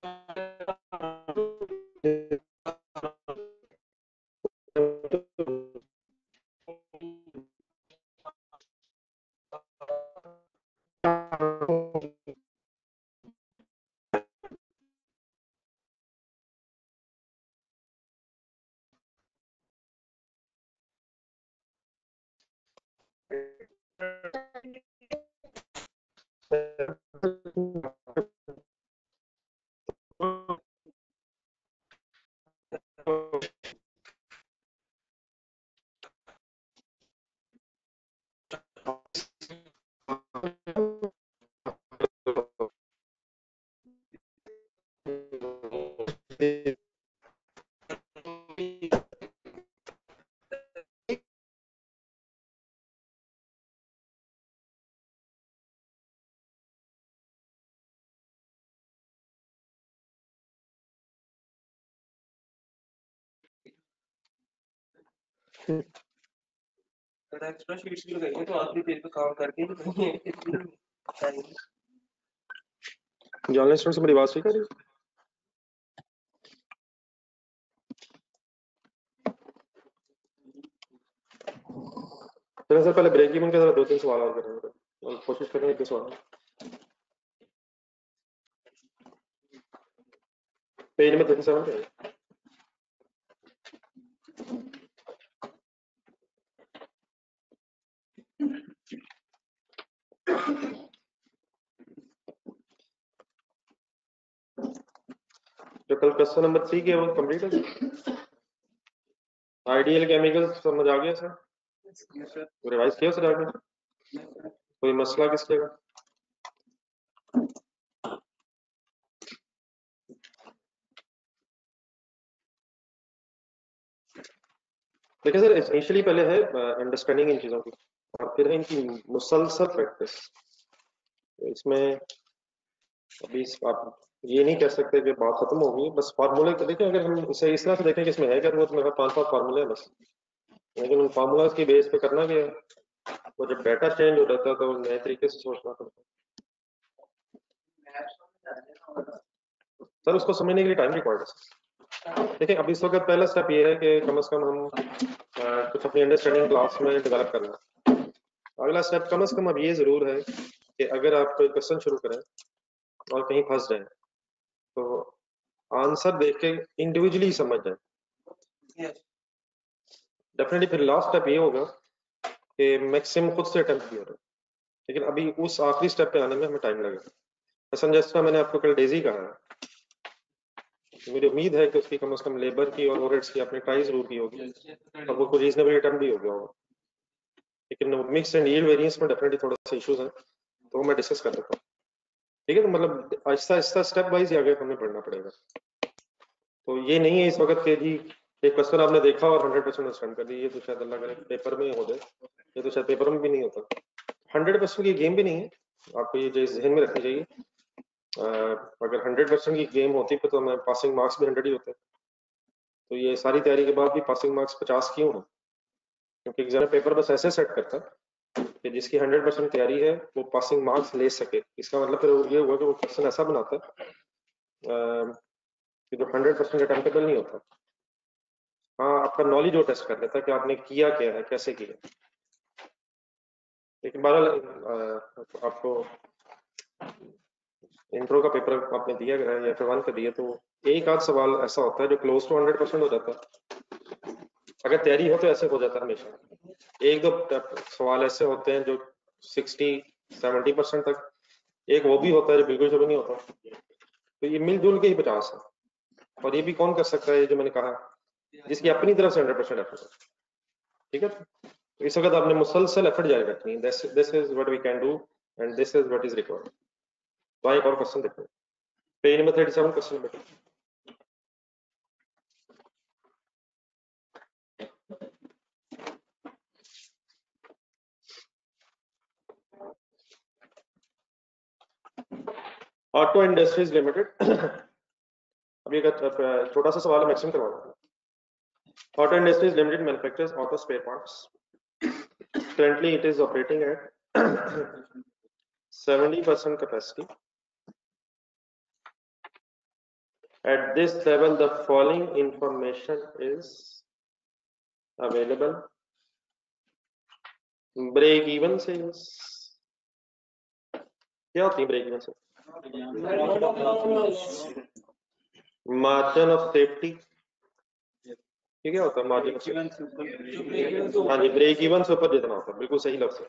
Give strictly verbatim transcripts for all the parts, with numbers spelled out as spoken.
Extra sheets भी लगाएंगे तो आखिरी पेज पे काम करके जर्नलिस्ट से मेरी आवाज ठीक है? चलो सर, पहले ब्रेक इवन के जरा दो तीन सवाल और करेंगे और कोशिश करेंगे इतने सवाल। पेज में थर्टी सेवन पे जो कल क्वेश्चन नंबर थ्री के वो कंप्लीट है। आइडियल केमिकल्स समझ आ गया सर? रिवाइज किया सर आपने? कोई मसला किसके का? देखिए सर, इनिशियली पहले है अंडरस्टैंडिंग इन चीजों की और फिर है इनकी मुसलसल प्रैक्टिस। इसमें अभी आप ये नहीं कह सकते कि बात खत्म हो गई, बस फार्मूले को देखें। अगर हम इसे इस तरह से देखें कि इसमें है क्या, वो तो मेरे पांच पांच फार्मूले हैं बस, लेकिन उन फार्मूलाज की बेस पे करना क्या है, वो जब डाटा चेंज हो जाता है तो नए तरीके से सोचना पड़ता है। सर उसको समझने के लिए टाइम रिक्वायर्ड है। देखिए अब इस वक्त पहला स्टेप ये है कि कम से कम हम आ, कुछ अपनी अंडरस्टैंडिंग क्लास में डेवलप करना। अगला स्टेप कम से कम अब ये जरूर है कि अगर आप कोई क्वेश्चन शुरू करें और कहीं फंस जाए तो आंसर देख के इंडिविजुअली समझ जाए। डेफिनेटली फिर लास्ट स्टेप ये होगा कि मैक्सिमम खुद से अटेम्प्ट किया जाए, लेकिन अभी उस आखिरी स्टेप पे आने में हमें टाइम लगेगा। समझा, मैंने आपको कल डेजी कहा है, मुझे उम्मीद है कि उसकी कम से कम लेबर की और ओवरहेड्स की आपने ट्राई जरूर की होगी और वो कोई रीजनेबल अटेम्प्ट भी हो गया होगा, लेकिन मिक्स एंड यील्ड वेरिएंस में डेफिनेटली थोड़ा सा इश्यूज है, तो मैं डिस्कस कर देता हूँ। ठीक है, तो मतलब आहिस्ता आहिस्ता स्टेप वाइज आगे हमें बढ़ना पड़ेगा। तो ये नहीं है इस वक्त के जी एक क्वेश्चन आपने देखा और हंड्रेड परसेंट अंडरस्टैंड कर दी, ये तो शायद अल्लाह करे पेपर में हो जाए, ये तो शायद पेपर में भी नहीं होता। हंड्रेड परसेंट की गेम भी नहीं है, आपको ये जो जहन में रखनी चाहिए। आ, अगर हंड्रेड परसेंट की गेम होती तो हमें पासिंग मार्क्स भी हंड्रेड ही होते। तो ये सारी तैयारी के बाद भी पासिंग मार्क्स पचास क्यों है? क्योंकि एग्जाम पेपर बस ऐसे सेट करता है कि जिसकी हंड्रेड परसेंट तैयारी है वो पासिंग मार्क्स ले सके। इसका मतलब फिर ये हुआ कि वो क्वेश्चन ऐसा बनाता है कि जो हंड्रेड परसेंट अटेम्प्टेबल नहीं होता। हाँ, आपका नॉलेज वो टेस्ट कर लेता है कि आपने किया क्या है, कैसे किया। लेकिन बहरहाल आपको इंट्रो का पेपर आपने दिया या फिर वन का दिया तो एक आध सवाल ऐसा होता है जो क्लोज टू हंड्रेड परसेंट हो जाता है। अगर तैयारी हो तो ऐसे हो जाता है हमेशा। एक दो सवाल ऐसे होते हैं जो सिक्सटी सेवेंटी परसेंट तक, एक वो भी होता है जो बिल्कुल शुरू नहीं होता। तो ये मिलजुल के ही पचास है, और ये भी कौन कर सकता है जो मैंने कहा, जिसकी अपनी तरफ से हंड्रेड परसेंट एफर्ट है। ठीक है, तो इस वक्त आपने मुसलसल एफर्ट जारी रखनी है। This is what we can do and this is what is required. तो एक और क्वेश्चन देखो, page number thirty seven, question number two. Auto industries limited. अभी एक छोटा सा सवाल मैक्सिमम करवाना। Auto industries limited manufactures auto spare parts. Currently it is operating at seventy percent capacity At this level the following information is available. Break even sales, क्या होती है break even से? मार्जिन ऑफ सेफ्टी, ये क्या होता है margin of safety? हाँ जी, break even से ऊपर जितना होता है, बिल्कुल सही लफ्ज है।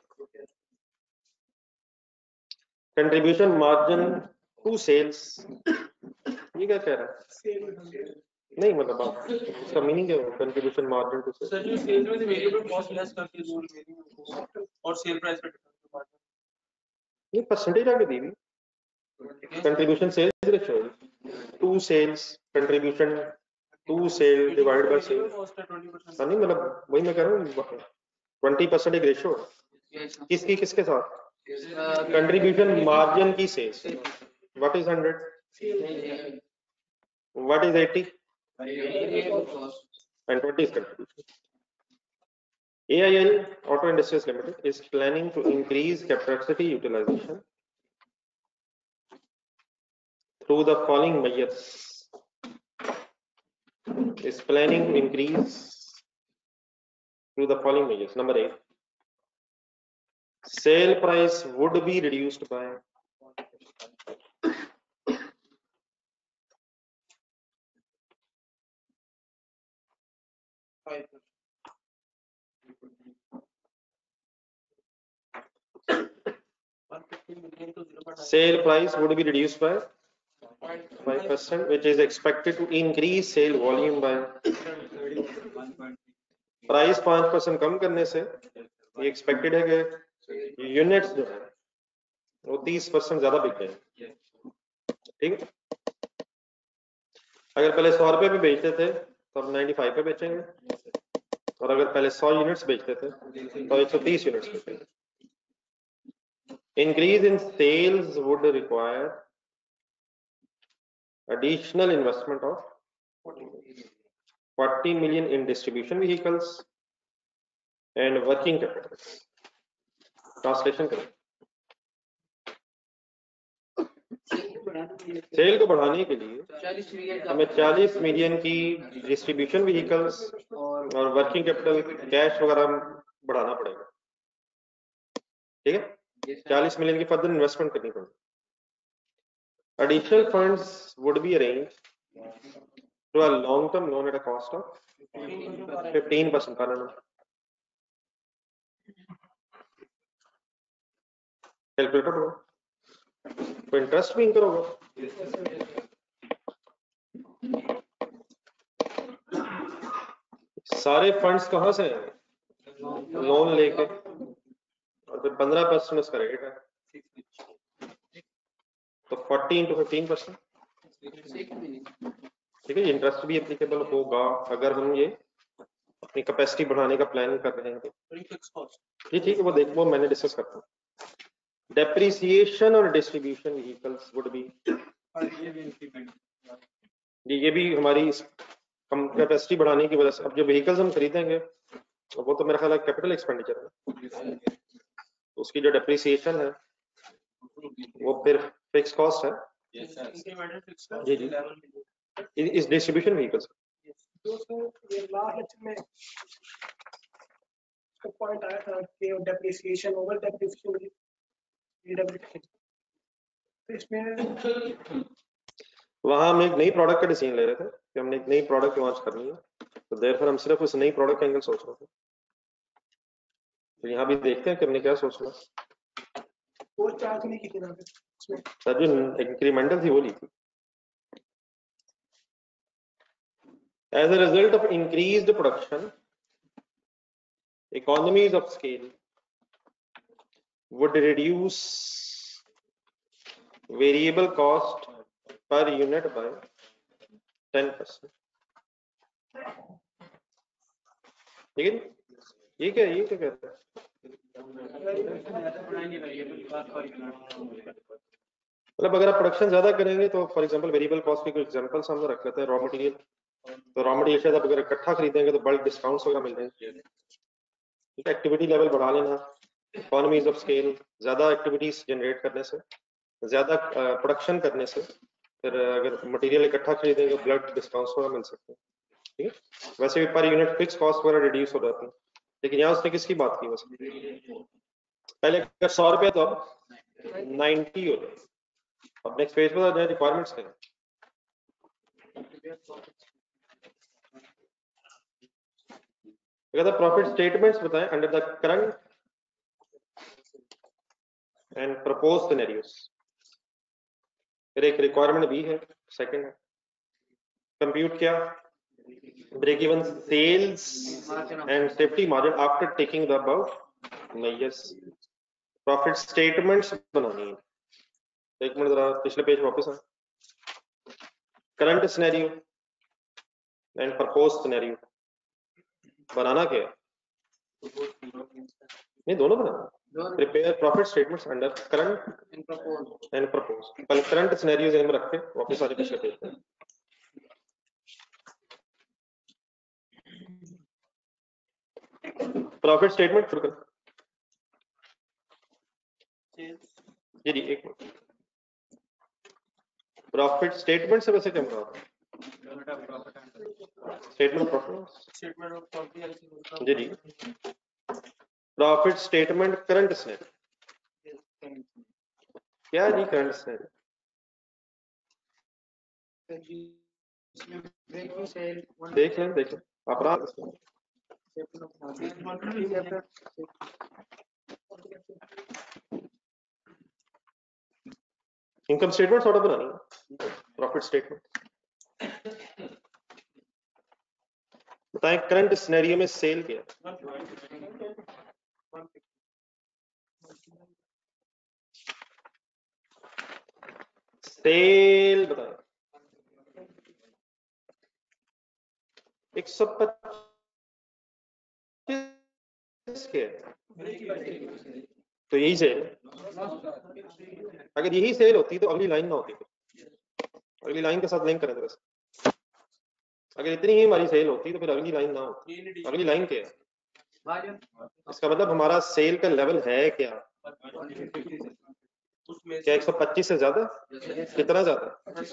कंट्रीब्यूशन मार्जिन टू सेल्स, ये क्या कह रहा है? नहीं मतलब आप इसका मीनिंग क्या है? Contribution margin to sales, sir जो सेल्स में से वेरिएबल कॉस्ट लेस करके जो और सेल प्राइस पे ये परसेंटेज आगे दी हुई contribution sales ratio to sales, contribution to sale divide by sale. हाँ नहीं मतलब वही मैं कह रहा हूँ, ट्वेंटी परसेंट एक रेशियो किसकी किसके साथ? कंट्रीब्यूशन मार्जिन की sales. What is hundred? What is eighty? and twenty is contribution. A I L Auto Industries Limited is planning to increase capacity utilization through the following measures. Is planning to increase through the following measures. Number eight, sale price would be reduced by sale price would be reduced by five percent, which is expected to increase sale volume by price पांच percent कम करने से ये expected है कि units जो है वो तीस परसेंट ज्यादा बिक जाएंगे। ठीक है, अगर पहले सौ रुपए पे बेचते थे तो अब नाइन्टी फाइव पे बेचेंगे, और अगर पहले सौ यूनिट्स बेचते थे तो एक सौ तीस यूनिट्स बेचेंगे। Increase in sales would require additional investment of forty million in distribution vehicles and working capital. Translation करें, सेल को बढ़ाने के लिए हमें चालीस मिलियन की डिस्ट्रीब्यूशन व्हीकल्स और वर्किंग कैपिटल कैश वगैरह बढ़ाना पड़ेगा। ठीक है, चालीस मिलियन की फर्दर इन्वेस्टमेंट करनी पड़ेगी। Additional funds would be arranged through a long-term loan at a cost of fifteen percent per annum. Calculator करो, तो इंटरेस्ट भी इनकर होगा। सारे फंड्स कहाँ से हैं? लोन लेके, और फिर पंद्रह परसेंट उसका रेट है, तो फोर्टी इंटू फिफ्टीन परसेंट। ठीक है, इंटरेस्ट भी एप्लीकेबल होगा अगर हम ये अपनी कैपेसिटी बढ़ाने का प्लान कर रहे हैं तो। जी ठीक है, वो देख वो मैंने डिस्कस करता हूँ। डेप्रिसिएशन और डिस्ट्रीब्यूशन व्हीकल्स वुड बी, जी ये भी हमारी कम कैपेसिटी बढ़ाने की वजह से। अब जो व्हीकल्स हम खरीदेंगे तो वो तो मेरा ख्याल है कैपिटल एक्सपेंडिचर है, तो उसकी जो डेप्रिसिएशन है वो फिर फिक्स कॉस्ट है। जी जी, इस डिस्ट्रीब्यूशन व्हीकल्स पॉइंट आया था कि डेप्रिसिएशन ओवर डेप्रिसिएशन, वहां हम एक नई प्रोडक्ट का डिसीजन ले रहे थे कि हमने एक नई प्रोडक्ट लॉन्च करनी है, तो देयरफॉर हम सिर्फ उस नई प्रोडक्ट का एंगल सोच रहे थे। तो यहाँ भी देखते हैं कि हमने क्या सोचना। वो चार्ज नहीं कितना सर जो इंक्रीमेंटल थी वो ली थी। As a result of increased production, economies of scale would reduce variable cost per unit by ten percent. ठीक है, ये क्या ये क्या कहता है? मतलब अगर आप प्रोडक्शन ज्यादा करेंगे तो फॉर एग्जांपल वेरिएबल कॉस्ट के कुछ एग्जांपल्स हम रख लेते हैं। रॉ मटेरियल, तो रॉ मटेरियल शायद आप अगर इकट्ठा खरीदेंगे तो बल्क डिस्काउंट्स वगैरह मिल जाएंगे। ठीक है, एक्टिविटी लेवल बढ़ा लेना, इकोनॉमीज ऑफ स्केल, ज्यादा एक्टिविटीज जनरेट करने से, ज्यादा प्रोडक्शन करने से फिर अगर मटेरियल इकट्ठा खरीदेंगे तो ब्लड डिस्काउंट्स वगैरह मिल सकते हैं, ठीक है। वैसे भी पर यूनिट फिक्स कॉस्ट वगैरह रिड्यूस हो जाती है, लेकिन यहाँ उसने किसकी बात की वैसे, पहले अगर सौ रुपया तो अब नाइन्टी हो जाए। अब नेक्स्ट पेज पर आ जाए, रिक्वायरमेंट्स हैं। कहता प्रॉफिट स्टेटमेंट्स बताएं under the current and propose scenarios. फिर एक रिक्वायरमेंट भी है, सेकंड है कंप्यूट क्या, break even sales and safety margin after taking the above measures. Profit statements बनानी है। एक मिनट जरा पिछले पेज वापस आ। Current scenario and propose scenario बनाना क्या है, नहीं दोनों बनाना। Prepare profit statements under current and propose. पहले करंट सिनेरियोज में रख के वापस आ जाए पिछले पेज पे। प्रॉफिट स्टेटमेंट शुरू कर। जी जी एक मिनट। प्रॉफिट स्टेटमेंट से वैसे क्या मतलब है, statement profit statement of profit. जी जी प्रॉफिट स्टेटमेंट करंट सिनेरियो क्या है जी, करंट सिनेरियो देख लें देख लें अपराध इनकम स्टेटमेंट सॉर्ट ऑफ बनानी है। प्रॉफिट स्टेटमेंट बताएं करंट सिनेरियो में सेल क्या है, सेल बताएं एक सौ पच्चीस के है, तो यही सेल। अगर यही सेल होती तो अगली लाइन ना होती, अगली लाइन के साथ लिंक करें तरह से। अगर इतनी ही हमारी सेल होती तो फिर अगली लाइन ना होती। अगली लाइन क्या है, इसका मतलब हमारा सेल का लेवल है क्या, क्या एक सौ पच्चीस से ज्यादा, कितना ज्यादा,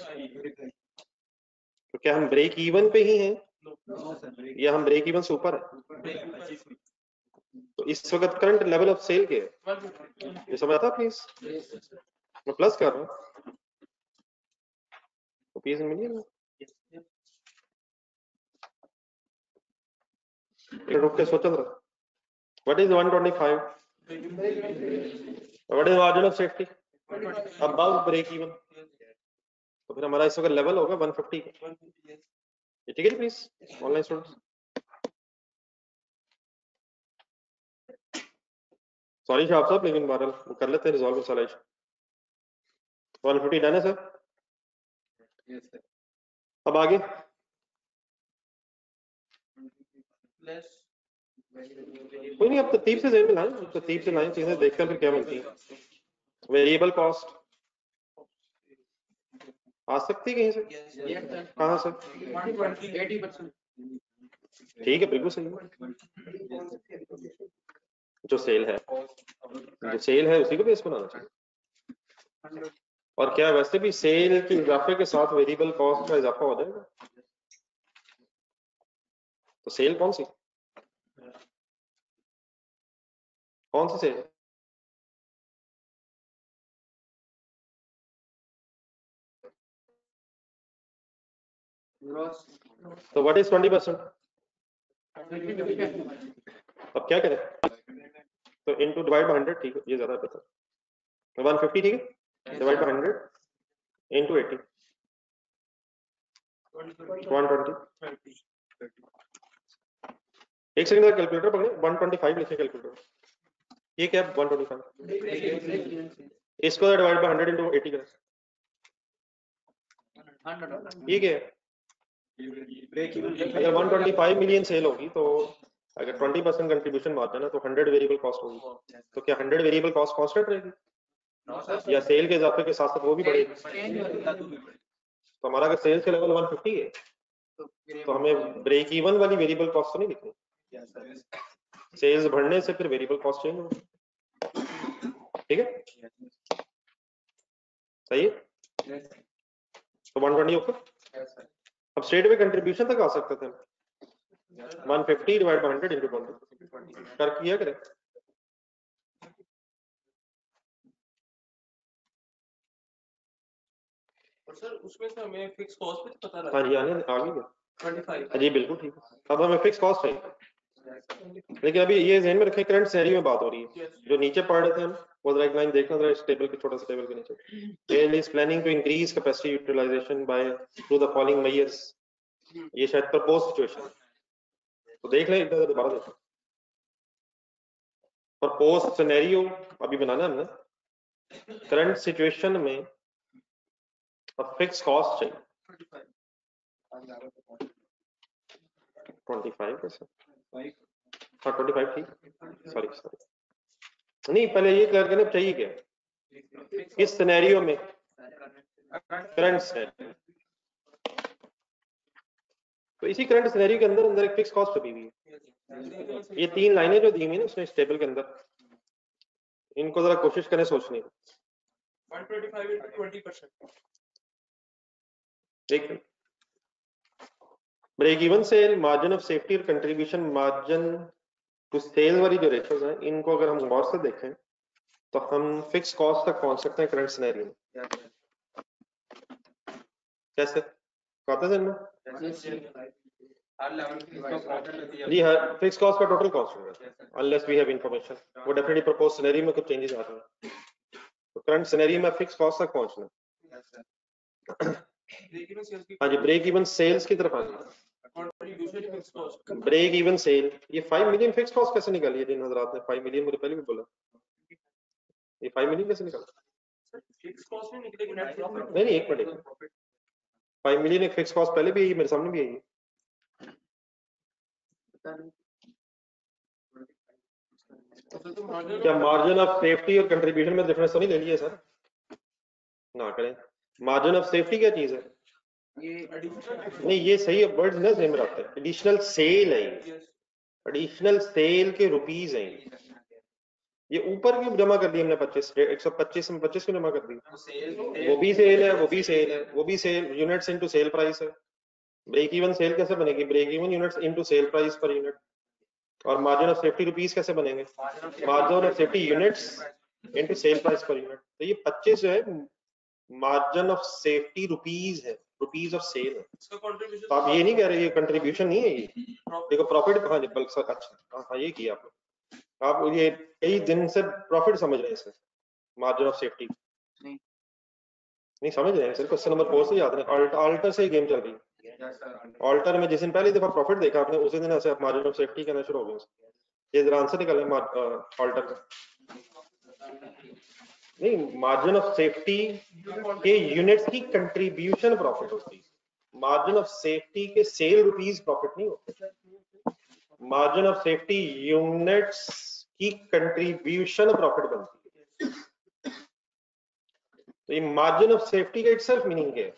तो क्या हम ब्रेक इवन पे ही हैं या हम ब्रेक इवन से ऊपर है। तो इस वक्त करंट लेवल ऑफ सेल क्या है, ये समझ आता प्लीज, मैं प्लस कर रहा हूँ तो पीस मिलिए ना, रुक के सोचल रहा। What is one twenty five, what is margin of safety above break even, तो फिर हमारा इस वक्त लेवल होगा वन फिफ्टी। ठीक है please online students, sorry Shah साहब, लेकिन बहरहाल कर लेते हैं resolve solution. One fifty done है सर। अब आगे कोई नहीं, अब तरतीब से जेन में लाएं, तरतीब से लाएं चीजें, देखकर फिर क्या मिलती है। वेरिएबल कॉस्ट आ सकती है कहीं से, कहाँ से, ठीक है बिल्कुल सही है। जो सेल है, जो सेल है उसी को बेस बनाना चाहिए। और क्या वैसे भी सेल के इजाफे के साथ वेरिएबल कॉस्ट का इजाफा हो जाएगा, तो सेल कौन सी कौन सी सेल, तो व्हाट इज ट्वेंटी परसेंट, अब क्या करें, तो इनटू डिवाइड बाय हंड्रेड, ठीक है ये ज्यादा बेहतर, वन फिफ्टी ठीक है, divide by hundred into eighty, one twenty. एक सेकंड का कैलकुलेटर पकड़े, वन ट्वेंटी फाइव लिखे कैलकुलेटर, ये क्या वन ट्वेंटी फाइव, इसको divide by hundred into eighty करें, ये क्या है, अगर one twenty five million sale होगी तो अगर ट्वेंटी परसेंट कंट्रीब्यूशन मार्जिन है तो हंड्रेड वेरिएबल कॉस्ट होगी, तो क्या हंड्रेड वेरिएबल कॉस्ट कांस्टेंट रहेगी या सेल के इजाफे के साथ साथ वो भी बढ़ेगी। तो हमारा अगर सेल्स का लेवल वन फिफ्टी है तो हमें ब्रेक इवन वाली वेरिएबल कॉस्ट तो नहीं दिखनी, सेल्स बढ़ने से फिर वेरिएबल कॉस्ट चेंज होगी, ठीक है सही है। तो वन ट्वेंटी ऊपर। अब स्ट्रेट वे कंट्रीब्यूशन तक आ सकते थे one fifty divide by hundred into twenty कर किया करें। और सर उसमें से हमें फिक्स कॉस्ट भी पता लगा। हाँ जी आने आ गई पच्चीस जी बिल्कुल ठीक है। अब हमें फिक्स कॉस्ट चाहिए, लेकिन अभी ये ज़हन में रखें करंट सैलरी में बात हो रही है। जो नीचे पढ़ रहे थे हम वो जरा एक लाइन देखना जरा इस टेबल के छोटा सा टेबल के नीचे। L is planning to increase capacity utilization by through the following measures. ये शायद प्रपोज सिचुएशन है, तो देख लें इधर दोबारा देखें। प्रपोज सिनेरियो अभी बनाना है हमने। करंट सिचुएशन में अब फिक्स कॉस्ट चाहिए पच्चीस परसेंट। हाँ पच्चीस ठीक, सॉरी सॉरी नहीं पहले ये क्लियर करना चाहिए क्या इस सिनेरियो में करंट सिनेरियो। तो इसी करंट सिनेरियो के अंदर अंदर एक फिक्स कॉस्ट छुपी हुई है। ये तीन लाइनें जो दी हुई ना उसने इस टेबल के अंदर, इनको जरा कोशिश करें सोचने की। One twenty five into twenty percent. एक break even sale, margin of safety और कंट्रीब्यूशन मार्जिन टू सेल वाली जो रेशियोज हैं इनको अगर हम गौर से देखें तो हम फिक्स कॉस्ट तक पहुंच सकते हैं करंट सिनेरियो में। कैसे कहते हैं ना जी हाँ, फिक्स कॉस्ट का टोटल कॉस्ट होगा अनलेस वी हैव इंफॉर्मेशन। वो डेफिनेटली प्रपोज सिनेरियो में कुछ चेंजेस आ रहे हैं, तो करंट सिनेरियो में फिक्स कॉस्ट तक पहुंचना। हाँ जी ब्रेक इवन सेल्स की तरफ आना। ब्रेक इवन सेल, ये फाइव मिलियन फिक्स कॉस्ट कैसे निकाली है जिन हजरात ने फाइव मिलियन मुझे पहले भी बोला, ये फाइव मिलियन कैसे निकाला? फिक्स कॉस्ट नहीं निकलेगी, नेट प्रॉफिट। नहीं नहीं एक मिनट, फाइव मिलियन एक फिक्स कॉस्ट पहले भी आई मेरे सामने भी आई है। क्या मार्जिन ऑफ सेफ्टी और कंट्रीब्यूशन में डिफरेंस तो नहीं ले लिया सर? ना करें। मार्जिन ऑफ सेफ्टी क्या चीज है? नहीं ये सही वर्ड्स ना सेम रखते हैं। एडिशनल सेल है, एडिशनल सेल के रुपीस हैं। ये ऊपर की जमा कर दी हमने पच्चीस, एक सौ पच्चीस में पच्चीस को जमा कर दी। वो भी सेल है, वो भी सेल है, वो भी sale units into sale price है। ब्रेक इवन सेल कैसे बनेगी? Break even units into sale price per unit. और मार्जिन ऑफ सेफ्टी रुपीस कैसे बनेंगे? Margin of safety units into sale price per unit. तो ये पच्चीस जो है मार्जिन ऑफ सेफ्टी रुपीस है, रुपीस ऑफ सेल है। तो आप ये नहीं कह रहे ये कंट्रीब्यूशन नहीं है, ये देखो प्रॉफिट। हाँ बल्कि अच्छा हाँ ये किया आपने, आप ये कई दिन से प्रॉफिट समझ रहे हैं इसमें मार्जिन ऑफ सेफ्टी नहीं नहीं समझ रहे हैं सर। क्वेश्चन नंबर फोर से याद रहे, ऑल्टर से गेम चल रही है। ऑल्टर में जिस दिन पहली दफा प्रॉफिट देखा आपने उसी दिन ऐसे आप मार्जिन ऑफ सेफ्टी करना शुरू हो गए। ये जरा आंसर निकालें ऑल्टर का। नहीं मार्जिन ऑफ सेफ्टी के यूनिट्स की कंट्रीब्यूशन प्रॉफिट होती है, मार्जिन ऑफ सेफ्टी के सेल रुपीस प्रॉफिट नहीं होते। मार्जिन ऑफ सेफ्टी यूनिट्स की कंट्रीब्यूशन प्रॉफिट बनती है। तो ये मार्जिन ऑफ सेफ्टी का इटसेल्फ मीनिंग क्या है?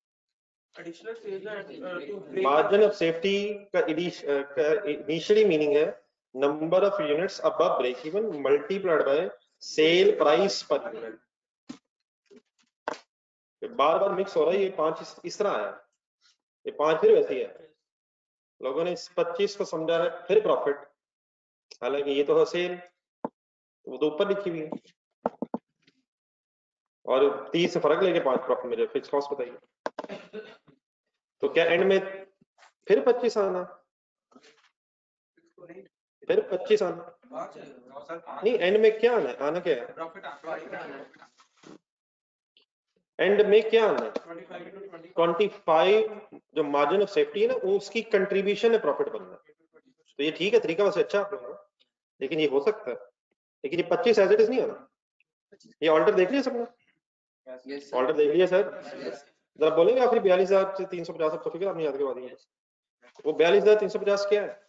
मार्जिन ऑफ सेफ्टी का इनिशियली मीनिंग है number of units above break even multiplied by sale price per unit. बार बार मिक्स हो रहा है, ये पांच इस, इस तरह आया, ये पांच फिर वैसे ही है। लोगों ने इस पच्चीस को समझा है फिर प्रॉफिट, हालांकि ये तो है सेल, वो तो ऊपर लिखी हुई है। और तीस से फर्क लेके पांच प्रॉफिट मेरे फिक्स कॉस्ट बताइए। तो क्या एंड में फिर पच्चीस आना, फिर पच्चीस आना? नहीं एंड में क्या आना है? आना क्या है एंड में? क्या आना है? पच्चीस जो मार्जिन ऑफ सेफ्टी है ना वो उसकी कंट्रीब्यूशन है प्रॉफिट बनना। तो ये ठीक है तरीका वैसे अच्छा आपने, लेकिन ये हो सकता है, लेकिन ये पच्चीस एज इट इज नहीं आना। ये ऑल्टर देख लिया सबने? ऑल्टर देख लिया सर? जरा बोलेंगे आखिरी बयालीस हजार से तीन सौ पचास तो फिक्र आपने याद करवा दी। वो बयालीस हजार तीन सौ पचास क्या है?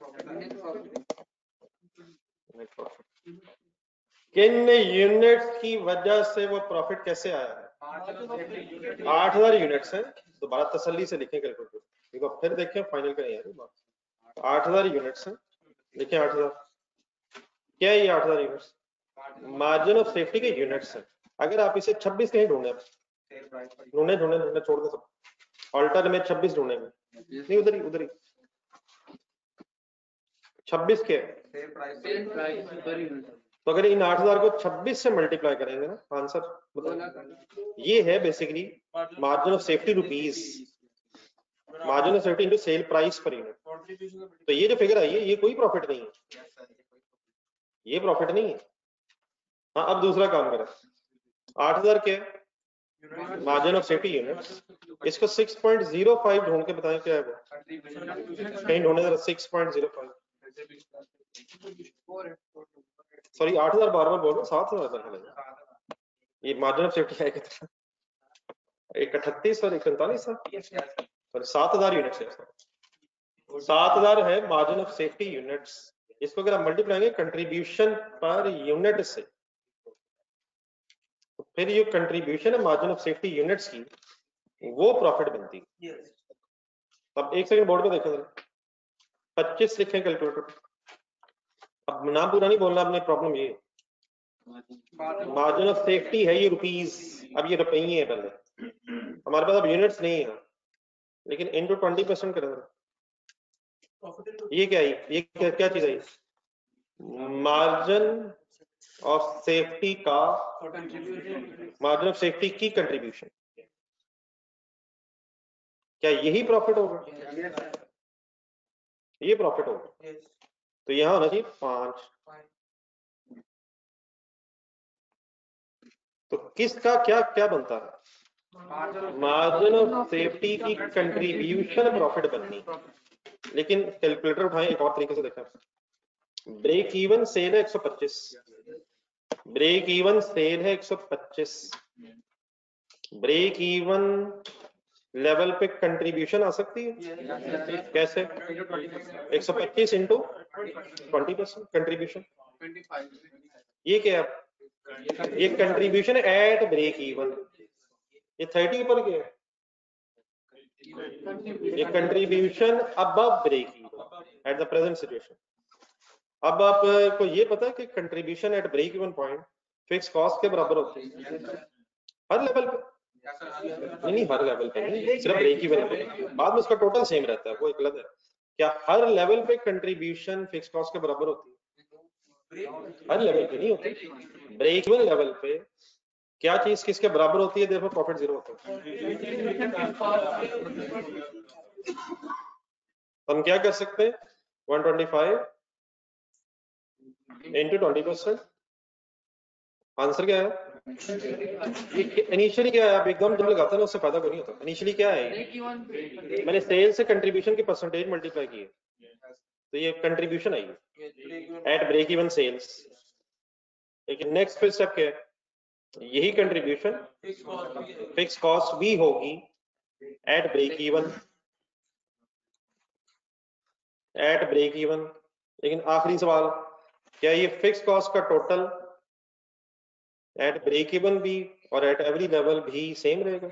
किन यूनिट्स की वजह से वो प्रॉफिट कैसे आया है? आठ हजार यूनिट्स है। दोबारा तसल्ली से लिखें कैलकुलेटर, देखो फिर देखें फाइनल करें यार। आठ हजार यूनिट्स है, देखिए आठ हजार क्या है? ये आठ हजार यूनिट्स मार्जिन ऑफ सेफ्टी के यूनिट्स है। अगर आप इसे छब्बीस कहीं ढूंढे ढूंढे ढूंढे ढूंढे छोड़ दे सब। ऑल्टर में छब्बीस ढूंढेंगे, नहीं उधर ही उधर ही छब्बीस के। तो अगर इन आठ हजार को छब्बीस से मल्टीप्लाई करेंगे ना, आंसर बताओ। ये है basically margin of safety rupees, margin of safety into sale price per unit. तो ये जो फिगर आई है ये कोई प्रॉफिट नहीं है, ये प्रॉफिट नहीं है। हाँ अब दूसरा काम करें, आठ हजार के मार्जिन ऑफ सेफ्टी यूनिट्स, इसको सिक्स पॉइंट जीरो फाइव ढूंढ के बताएं क्या है वो, कहीं ढूंढे जरा six point zero five. Sorry आठ हजार बार बार बोल रहा हूँ, सात हजार ये मार्जिन ऑफ सेफ्टी है कितना, एक अठतीस और एक पैंतालीस सॉरी सात हजार यूनिट्स है, सात हजार है मार्जिन ऑफ सेफ्टी यूनिट्स। इसको अगर आप मल्टीप्लाई कंट्रीब्यूशन पर यूनिट से, तो फिर ये कंट्रीब्यूशन है मार्जिन ऑफ सेफ्टी यूनिट्स की, वो प्रॉफिट बनती है। अब एक सेकंड बोर्ड पे देखो जरा, पच्चीस लिखें कैलकुलेटर। अब नाम पूरा नहीं बोलना, अपनी प्रॉब्लम ये मार्जिन ऑफ सेफ्टी है ये रुपीस, अब ये रुपये है पहले हमारे पास, अब यूनिट्स नहीं है, लेकिन इनटू ट्वेंटी परसेंट करें। ये क्या है, ये क्या क्या चीज है, मार्जिन ऑफ सेफ्टी का, मार्जिन ऑफ सेफ्टी की कंट्रीब्यूशन, क्या यही प्रॉफिट होगा? ये प्रॉफिट होगा, तो यहां होना चाहिए पांच। तो किसका क्या क्या बनता है, मार्जिन ऑफ सेफ्टी की कंट्रीब्यूशन प्रॉफिट बननी। लेकिन कैलकुलेटर उठाएं, एक और तरीके से देखें, ब्रेक इवन सेल है एक सौ पच्चीस, ब्रेक इवन सेल है एक सौ पच्चीस, ब्रेक इवन लेवल पे कंट्रीब्यूशन आ सकती है कैसे, एक सौ पच्चीस इंटू ट्वेंटी परसेंट कंट्रीब्यूशन। ये क्या है, ये कंट्रीब्यूशन एट ब्रेक इवन, ये थर्टी ऊपर क्या है, ये contribution above break even at the present situation. अब आपको ये पता है कि contribution at break even point fix cost के बराबर होती है हर लेवल पे, नहीं नहीं हर लेवल पे नहीं, सिर्फ ब्रेक इवन पे, बाद में उसका टोटल सेम रहता है, वो एक अलग है। क्या हर लेवल पे कंट्रीब्यूशन फिक्स कॉस्ट के बराबर होती है? हर लेवल पे नहीं होती, ब्रेक इवन लेवल पे क्या चीज किसके बराबर होती है, देखो प्रॉफिट जीरो होता है। हम क्या कर सकते हैं, one twenty five into twenty percent, answer क्या है, इनिशियली क्या है, आप एकदम जब लगाते हैं ना उससे फायदा कोई नहीं होता। इनिशियली क्या है, मैंने सेल से कंट्रीब्यूशन की परसेंटेज मल्टीप्लाई की है, तो ये कंट्रीब्यूशन आई एट ब्रेक इवन सेल्स। लेकिन नेक्स्ट फिर स्टेप क्या है, यही कंट्रीब्यूशन फिक्स कॉस्ट भी होगी at break even, at break even. लेकिन आखिरी सवाल, क्या ये फिक्स कॉस्ट का टोटल एट ब्रेक इवन भी और एट एवरी लेवल भी सेम रहेगा?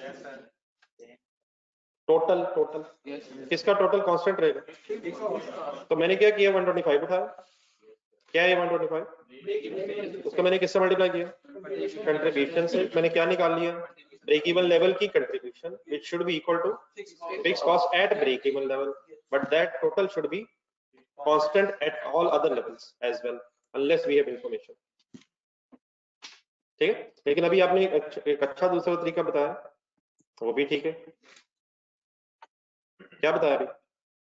टोटल टोटल किसका टोटल कांस्टेंट रहेगा? तो मैंने क्या किया, वन ट्वेंटी फाइव उठाया, क्या है वन ट्वेंटी फाइव, उसको मैंने किससे मल्टीप्लाई किया, कंट्रीब्यूशन से। मैंने क्या निकाल लिया, ब्रेक इवन लेवल की contribution, it should be equal to fix cost at break even level, but that total should be constant at all other levels as well unless we have information. ठीक है, लेकिन अभी आपने एक अच्छा दूसरा तरीका बताया, वो भी ठीक है। क्या बताया अभी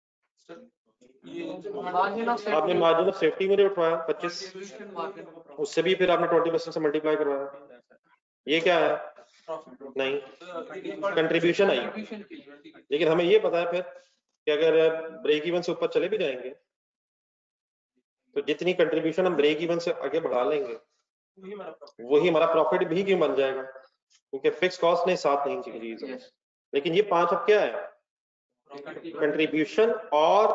आपने, मार्जिन ऑफ सेफ्टी मुझे उठवाया पच्चीस, उससे भी फिर आपने ट्वेंटी परसेंट से मल्टीप्लाई करवाया, ये क्या है, नहीं कंट्रीब्यूशन आई। लेकिन हमें ये पता है फिर कि अगर ब्रेक इवन से ऊपर चले भी जाएंगे तो जितनी कंट्रीब्यूशन हम ब्रेक इवन से आगे बढ़ा लेंगे वही हमारा प्रॉफिट भी क्यों बन जाएगा, क्योंकि फिक्स कॉस्ट ने साथ नहीं चीज। लेकिन ये पांच अब क्या है, कंट्रीब्यूशन और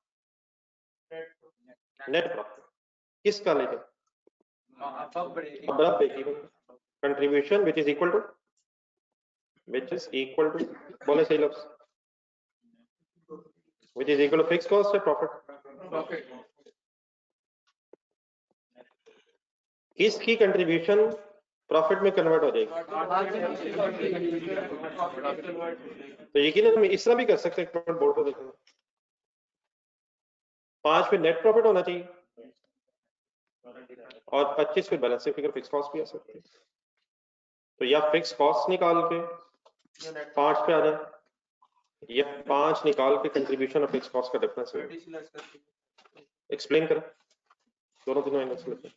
नेट प्रॉफिट, किसका लेकर above break even, contribution which is equal to which is equal to बोले सही लफ्ज, which is equal to fix cost है प्रॉफिट। किसकी कंट्रीब्यूशन प्रॉफिट में कन्वर्ट हो जाएगी। तो यकीन हम इस तरह भी कर सकते हैं, बोर्ड पर देखना, पांच पे नेट प्रॉफिट होना चाहिए और पच्चीस पे बैलेंस फिगर फिक्स कॉस्ट भी आ सकती है। तो या फिक्स कॉस्ट निकाल के पांच पे आ जाए, या पांच निकाल के कंट्रीब्यूशन और फिक्स कॉस्ट का डिफरेंस है। एक्सप्लेन करें दोनों तीनों एंगल से लेते हैं।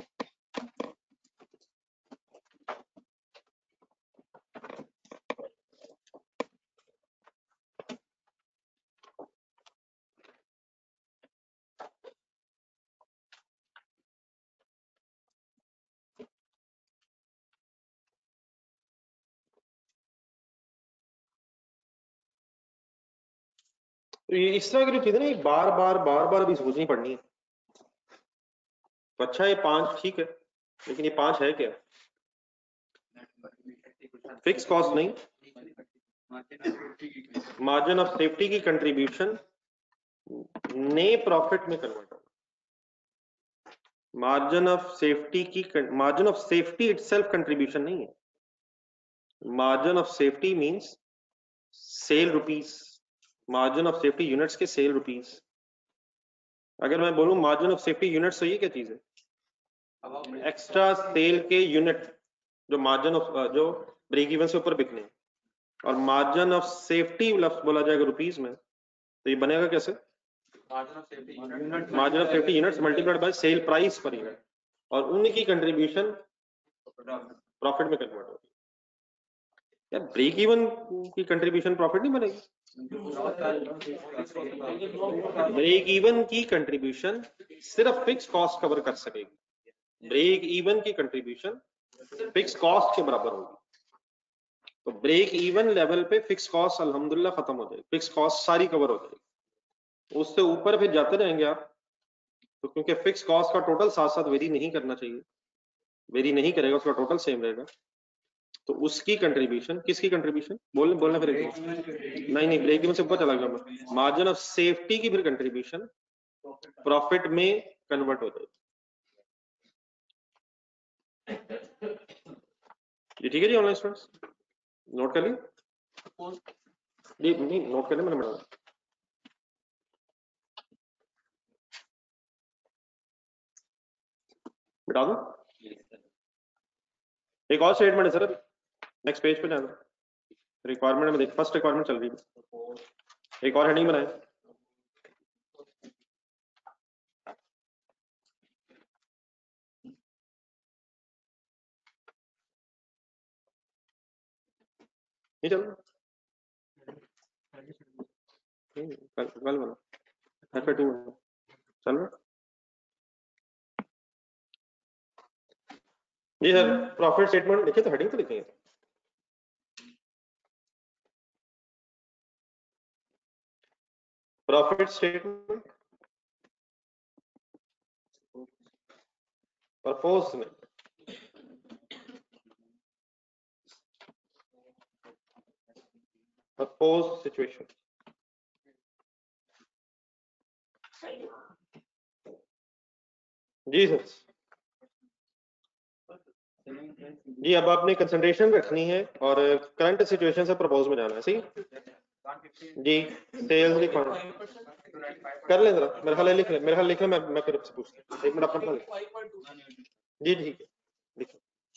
तो ये इस तरह की जो चीज है ना, ये बार बार बार बार अभी सोचनी पड़नी है। तो अच्छा ये पांच ठीक है, लेकिन ये पांच है क्या? फिक्स कॉस्ट नहीं, मार्जिन ऑफ सेफ्टी की कंट्रीब्यूशन ने प्रॉफिट में कन्वर्ट होगा। मार्जिन ऑफ सेफ्टी की margin of safety itself contribution नहीं है। Margin of safety means sale rupees, margin of safety units के सेल रुपीस। अगर मैं बोलूं मार्जिन ऑफ सेफ्टी यूनिट्स, तो ये क्या चीज है? एक्स्ट्रा सेल के यूनिट जो मार्जिन ऑफ जो ब्रेक इवन से ऊपर बिकने, और मार्जिन ऑफ सेफ्टी लफ्ज बोला जाएगा रुपीस में, तो ये बनेगा कैसे? Margin of safety units multiplied by sale price per unit, और उनकी कंट्रीब्यूशन प्रॉफिट में कन्वर्ट होगी। यार ब्रेक इवन की कंट्रीब्यूशन प्रॉफिट नहीं बनेगी। ब्रेक इवन की कंट्रीब्यूशन सिर्फ फिक्स कॉस्ट कवर कर सकेगी। ब्रेक इवन की कंट्रीब्यूशन फिक्स कॉस्ट के बराबर होगी। तो ब्रेक इवन लेवल पे फिक्स कॉस्ट अल्हम्दुलिल्लाह खत्म हो जाएगी, फिक्स कॉस्ट सारी कवर हो जाएगी। उससे ऊपर फिर जाते रहेंगे आप, तो क्योंकि फिक्स कॉस्ट का टोटल साथ साथ वेरी नहीं करना चाहिए, वेरी नहीं करेगा, उसका टोटल सेम रहेगा। तो उसकी कंट्रीब्यूशन, किसकी कंट्रीब्यूशन बोल बोलना फिर नहीं नहीं ब्रेक इवन से ऊपर चला गया। मार्जिन ऑफ सेफ्टी की फिर कंट्रीब्यूशन प्रॉफिट में कन्वर्ट हो जाएगी। ये ठीक है जी ऑनलाइन स्टूडेंट्स, नोट कर लिया? नहीं नहीं नोट कर लिया मैंने बना बिठा दो। एक और स्टेटमेंट है सर, नेक्स्ट पेज पे जाना, रिक्वायरमेंट में देख, फर्स्ट रिक्वायरमेंट चल रही है, एक और हेडिंग बनाए। नहीं चल रहा, कल कल बना एफएटी में चल रहा। जी सर, प्रॉफिट स्टेटमेंट लिखे तो हेडिंग तो लिखेंगे। प्रॉफिट स्टेटमेंट परपोज में परपोज सिचुएशन। जी सर, जी अब आपने कंसंट्रेशन रखनी है और करंट सिचुएशन से प्रपोज में जाना है। सही जी, सेल्स लिखा कर लें जरा, मेरे ख्याल लिख ले, मेरे ख्याल लिख ले, मैं मैं फिर से पूछता हूं, एक मिनट अपना जी ठीक है लिखो।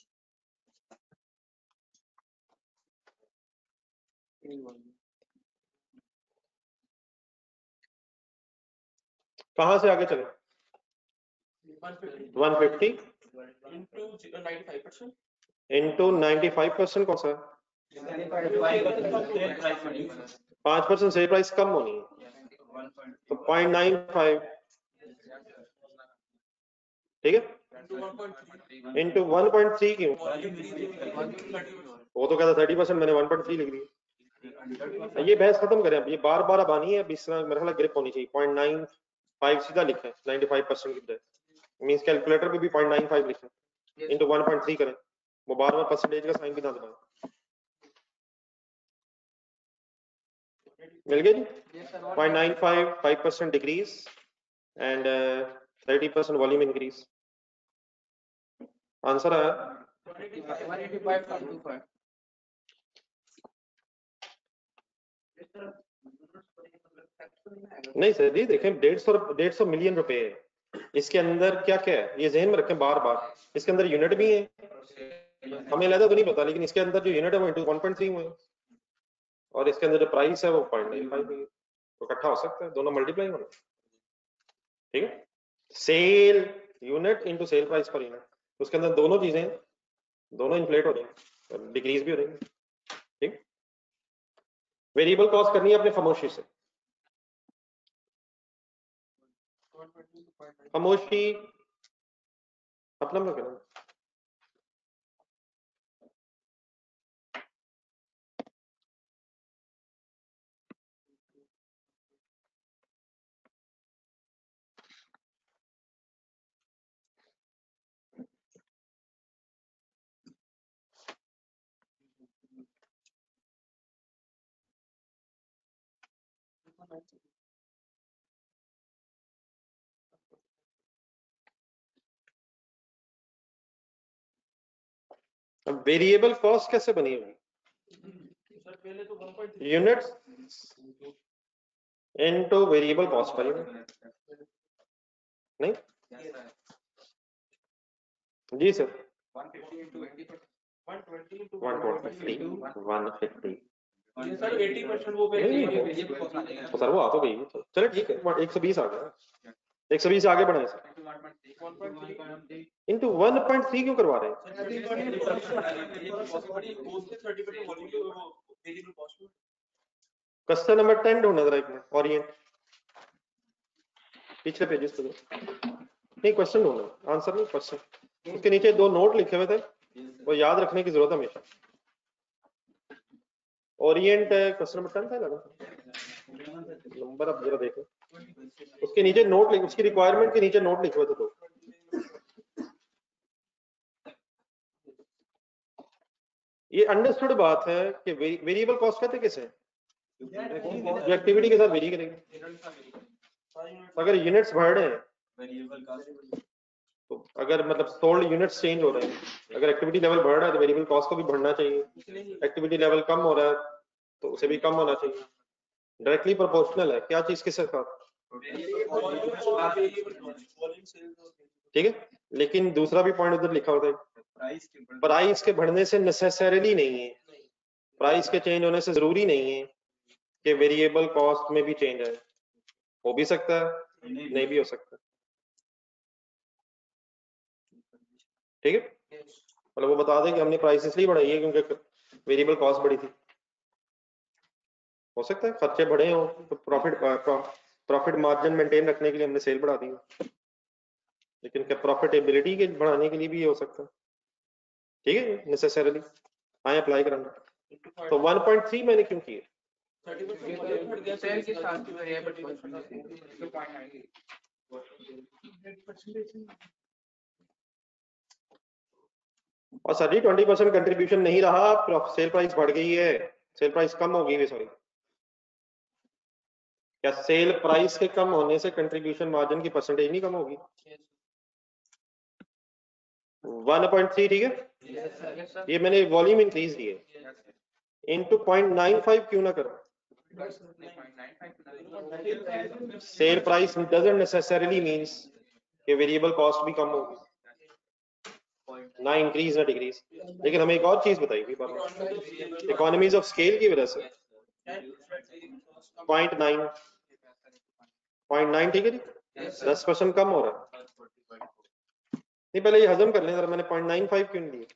कहां से आगे चले? One fifty into ninety five percent कौन सा? पांच परसेंट सेल प्राइस कम होनी है, तो पॉइंट नाइन फाइव, ठीक है, इंटू वन पॉइंट थ्री क्यों? वो तो कहता थर्टी परसेंट, मैंने वन पॉइंट थ्री लिख दिया। ये बहस खत्म करें, अब ये बार बार अब आनी है, अब इस तरह मेरे ख्याल ग्रिप होनी चाहिए। पॉइंट नाइन फाइव सीधा लिखा है, नाइन्टी फाइव परसेंट की बजाय, मींस कैलकुलेटर पे भी पॉइंट नाइन फाइव लिखा है, इंटू वन पॉइंट थ्री करें, वो बार बार परसेंटेज का साइन भी ना दबाएं। मिल गया जी? Point nine five, five percent decrease and thirty percent volume increase. Answer आया one eighty-five point two five. नहीं सर जी देखें डेढ़ सौ डेढ़ सौ मिलियन रुपए है इसके अंदर क्या क्या है ये जहन में रखें बार बार इसके अंदर यूनिट भी है हमें लगा तो नहीं पता लेकिन इसके अंदर जो यूनिट है वो इंटू वन पॉइंट थ्री हुए और इसके अंदर जो प्राइस है वो पॉइंट नाइन फाइव है तो इकट्ठा हो सकता है दोनों मल्टीप्लाई होना ठीक है sale unit into sale price per unit उसके अंदर दोनों चीजें दोनों इन्फ्लेट हो जाएंगे डिक्रीज भी हो जाएंगे ठीक वेरिएबल कॉस्ट करनी है अपने खामोशी से खामोशी अपना में करना अब वेरिएबल कॉस्ट कैसे बनी हुई units into variable cost per unit नहीं जी sir one fifty into eighty percent. one twenty into one twenty one fifty ये सर eighty percent वो पे नहीं, नहीं, वेरिएबल कॉस्ट आ जाएगा तो सर वो आ तो गई चलो ठीक है एक सौ बीस आ गया एक सौ बीस आगे बढ़ाए sir into one point three क्यों करवा रहे हैं क्वेश्चन नंबर टेन ढूंढना जरा एक मिनट ओरिएंट पिछले पेजेस पे नहीं क्वेश्चन ढूंढना आंसर नहीं क्वेश्चन उसके नीचे दो नोट लिखे हुए थे वो याद रखने की जरूरत है हमेशा ओरिएंट क्वेश्चन नंबर टेन था लगा नंबर अब जरा देखो उसके नीचे नोट लिखे उसकी रिक्वायरमेंट के नीचे नोट लिखे हुए थे दो ये अंडरस्टूड बात है कि वेरिएबल कॉस्ट कहते किसे जो एक्टिविटी के साथ वेरी करेगी अगर यूनिट्स बढ़ रहे हैं तो अगर मतलब सोल्ड यूनिट्स चेंज हो रहे हैं अगर एक्टिविटी लेवल बढ़ रहा है तो वेरिएबल कॉस्ट को भी बढ़ना चाहिए एक्टिविटी लेवल कम हो रहा है तो उसे भी कम होना चाहिए डायरेक्टली प्रोपोर्शनल है क्या चीज किसके साथ ठीक है लेकिन दूसरा भी पॉइंट उधर लिखा होता है प्राइस के बढ़ने से नेसेसरीली नहीं है प्राइस के चेंज होने से जरूरी नहीं है कि वेरिएबल कॉस्ट में भी चेंज आए हो भी सकता है नहीं भी हो सकता ठीक है मतलब वो बता दें कि हमने प्राइस इसलिए बढ़ाई है क्योंकि वेरिएबल कॉस्ट बढ़ी थी हो सकता है खर्चे बढ़े हो तो प्रॉफिट प्रॉफिट मार्जिन मेंटेन रखने के लिए हमने सेल बढ़ा दी लेकिन क्या प्रॉफिटेबिलिटी के बढ़ाने के लिए भी हो सकता है ठीक है नेसेसरीली आए अप्लाई कराना तो वन पॉइंट थ्री मैंने क्यों किया सेल के साथ वेरिएबल कॉस्ट और सर जी ट्वेंटी परसेंट कंट्रीब्यूशन नहीं रहा सेल प्राइस बढ़ गई है सेल प्राइस कम हो गई है सॉरी क्या सेल प्राइस के कम होने से कंट्रीब्यूशन मार्जिन की परसेंटेज नहीं कम होगी वन पॉइंट थ्री ठीक है ये मैंने वॉल्यूम इंक्रीज दिए इनटू पॉइंट नाइन फाइव क्यों ना करो sale price doesn't necessarily means कि वेरिएबल कॉस्ट भी कम होगी ना इंक्रीज ना डिक्रीज लेकिन हमें एक और चीज बताई थी इकोनॉमीज ऑफ स्केल की वजह से पॉइंट नाइन पॉइंट नाइन ठीक है जी दस परसेंट कम हो रहा है नहीं पहले ये हजम कर लें जरा मैंने पॉइंट नाइन फाइव क्यों लिए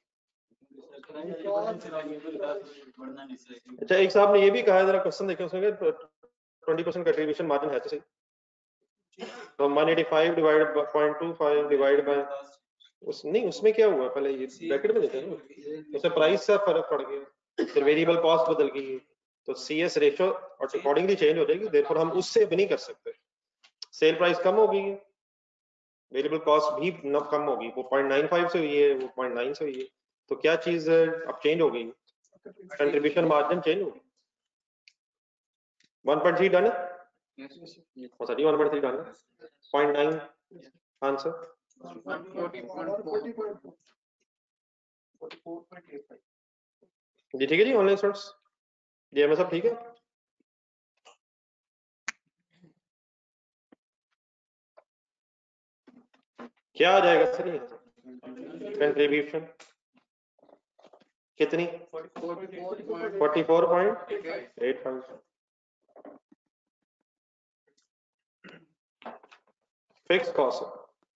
अच्छा एक साहब ने ये भी कहा जरा क्वेश्चन देखें उसमें ट्वेंटी परसेंट कंट्रीब्यूशन मार्जिन है तो सही तो one eighty five divide by point two five divide by उस नहीं उसमें क्या हुआ पहले ये ब्रैकेट में देते हैं उससे प्राइस से फर्क पड़ गया फिर वेरिएबल कॉस्ट बदल गई तो C S ratio accordingly change हो जाएगी देयरफॉर हम उससे भी नहीं कर सकते सेल प्राइस कम होगी वेरिएबल कॉस्ट भी न कम होगी वो पॉइंट नाइन फाइव से हुई है वो पॉइंट नाइन से हुई है तो क्या चीज अब चेंज हो गई कंट्रीब्यूशन मार्जिन चेंज होगी वन पॉइंट थ्री डन है sorry one point three done है point nine answer forty-four point eight five. जी ठीक है जी, ऑनलाइन स्टूडेंट्स जी हमें सब ठीक है। क्या आ जाएगा सर ये कंट्रीब्यूशन कितनी forty four point eight five. Fix cost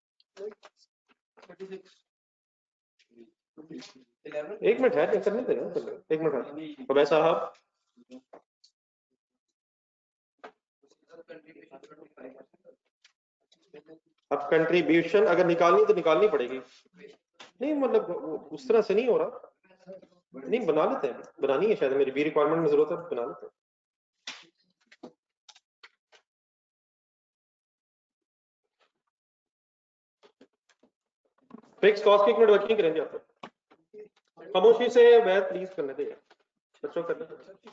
एक मिनट है करने देना एक मिनट है तो वैसा आप अब कंट्रीब्यूशन अगर निकालनी तो निकालनी पड़ेगी। नहीं मतलब उस तरह से नहीं हो रहा, नहीं बना लेते हैं, बनानी है शायद मेरी भी रिक्वायरमेंट में जरूरत है, बना लेते हैं। फिक्स कॉस्ट की एक मिनट वर्किंग करेंगे आप खामोशी से बैठ प्लीज करने दे बच्चों करने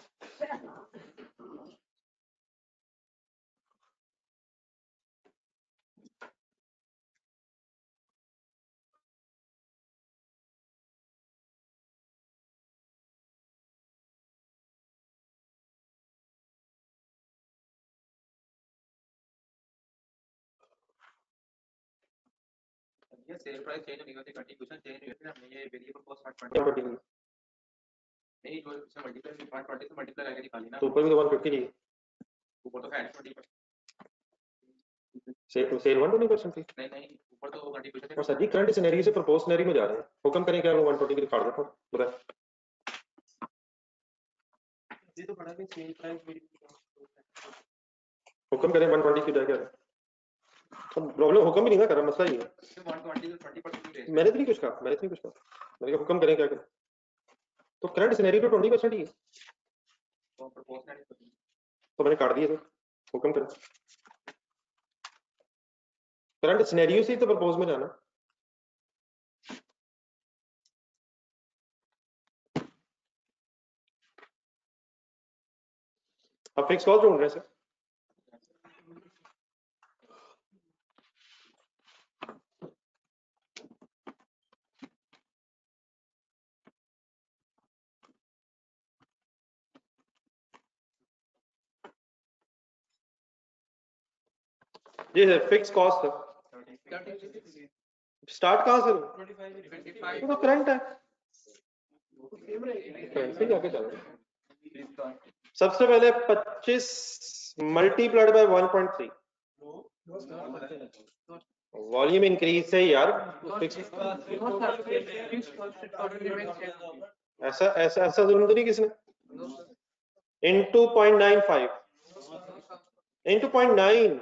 ये सेल प्राइस चेंज नहीं होती, कंट्रीब्यूशन चेंज नहीं होती, हमने ये वेरिएबल कॉस्ट वन ट्वेंटी नहीं जो इससे मल्टीप्लाई वन ट्वेंटी से मल्टीप्लाई करके निकाली ना, तो ऊपर भी तो वन फिफ्टी ली ऊपर तो है ट्वेंटी पर sale sale one twenty percent थी। नहीं नहीं ऊपर तो कंट्रीब्यूशन और सर जी करंट सिनेरियो से प्रपोज सिनेरियो में जा रहे हैं, हुक्म करें क्या वन ट्वेंटी की काट देता हूं बताएं। ये तो बड़ा भी सेल प्राइस हुक्म करें वन ट्वेंटी की जाएगा तो प्रॉब्लम हुक्म भी नहीं ना कर रहा, मसला ही है वन ट्वेंटी से ट्वेंटी परसेंट मैंने तो नहीं कुछ कहा, मैंने तो नहीं कुछ कहा, मैंने कहा हुक्म करें क्या करें। तो करंट सिनेरियो तो ट्वेंटी परसेंट ही है तो प्रपोज नहीं करती तो मैंने काट दिया सर, हुक्म करें करंट सिनेरियो से ही तो प्रपोज में जाना। अब फिक्स कॉस्ट ढूंढ रहे हैं सर, जी सर फिक्स कॉस्ट स्टार्ट कहां से तो, तो करंट है करंट से जाके चल रहा है। सबसे पहले पच्चीस multiplied by one point three volume increase से यार फिक्स ऐसा ऐसा ऐसा जरूर तो नहीं किसने into point nine five into point nine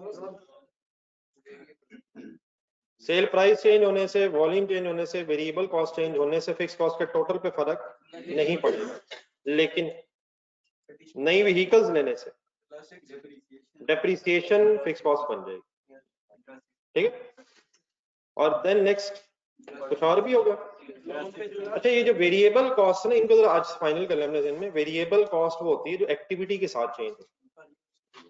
sale price change होने से वॉल्यूम चेंज होने से वेरिएबल कॉस्ट चेंज होने से फिक्स कॉस्ट के टोटल पे फर्क नहीं पड़ेगा, लेकिन नई व्हीकल्स लेने से डेप्रिसिएशन फिक्स कॉस्ट बन जाएगी, ठीक है। और देन नेक्स्ट कुछ और भी होगा। अच्छा ये जो वेरिएबल कॉस्ट ना इनको जरा आज फाइनल कर लेना दिन में। वेरिएबल कॉस्ट वो होती है जो एक्टिविटी के साथ चेंज हो,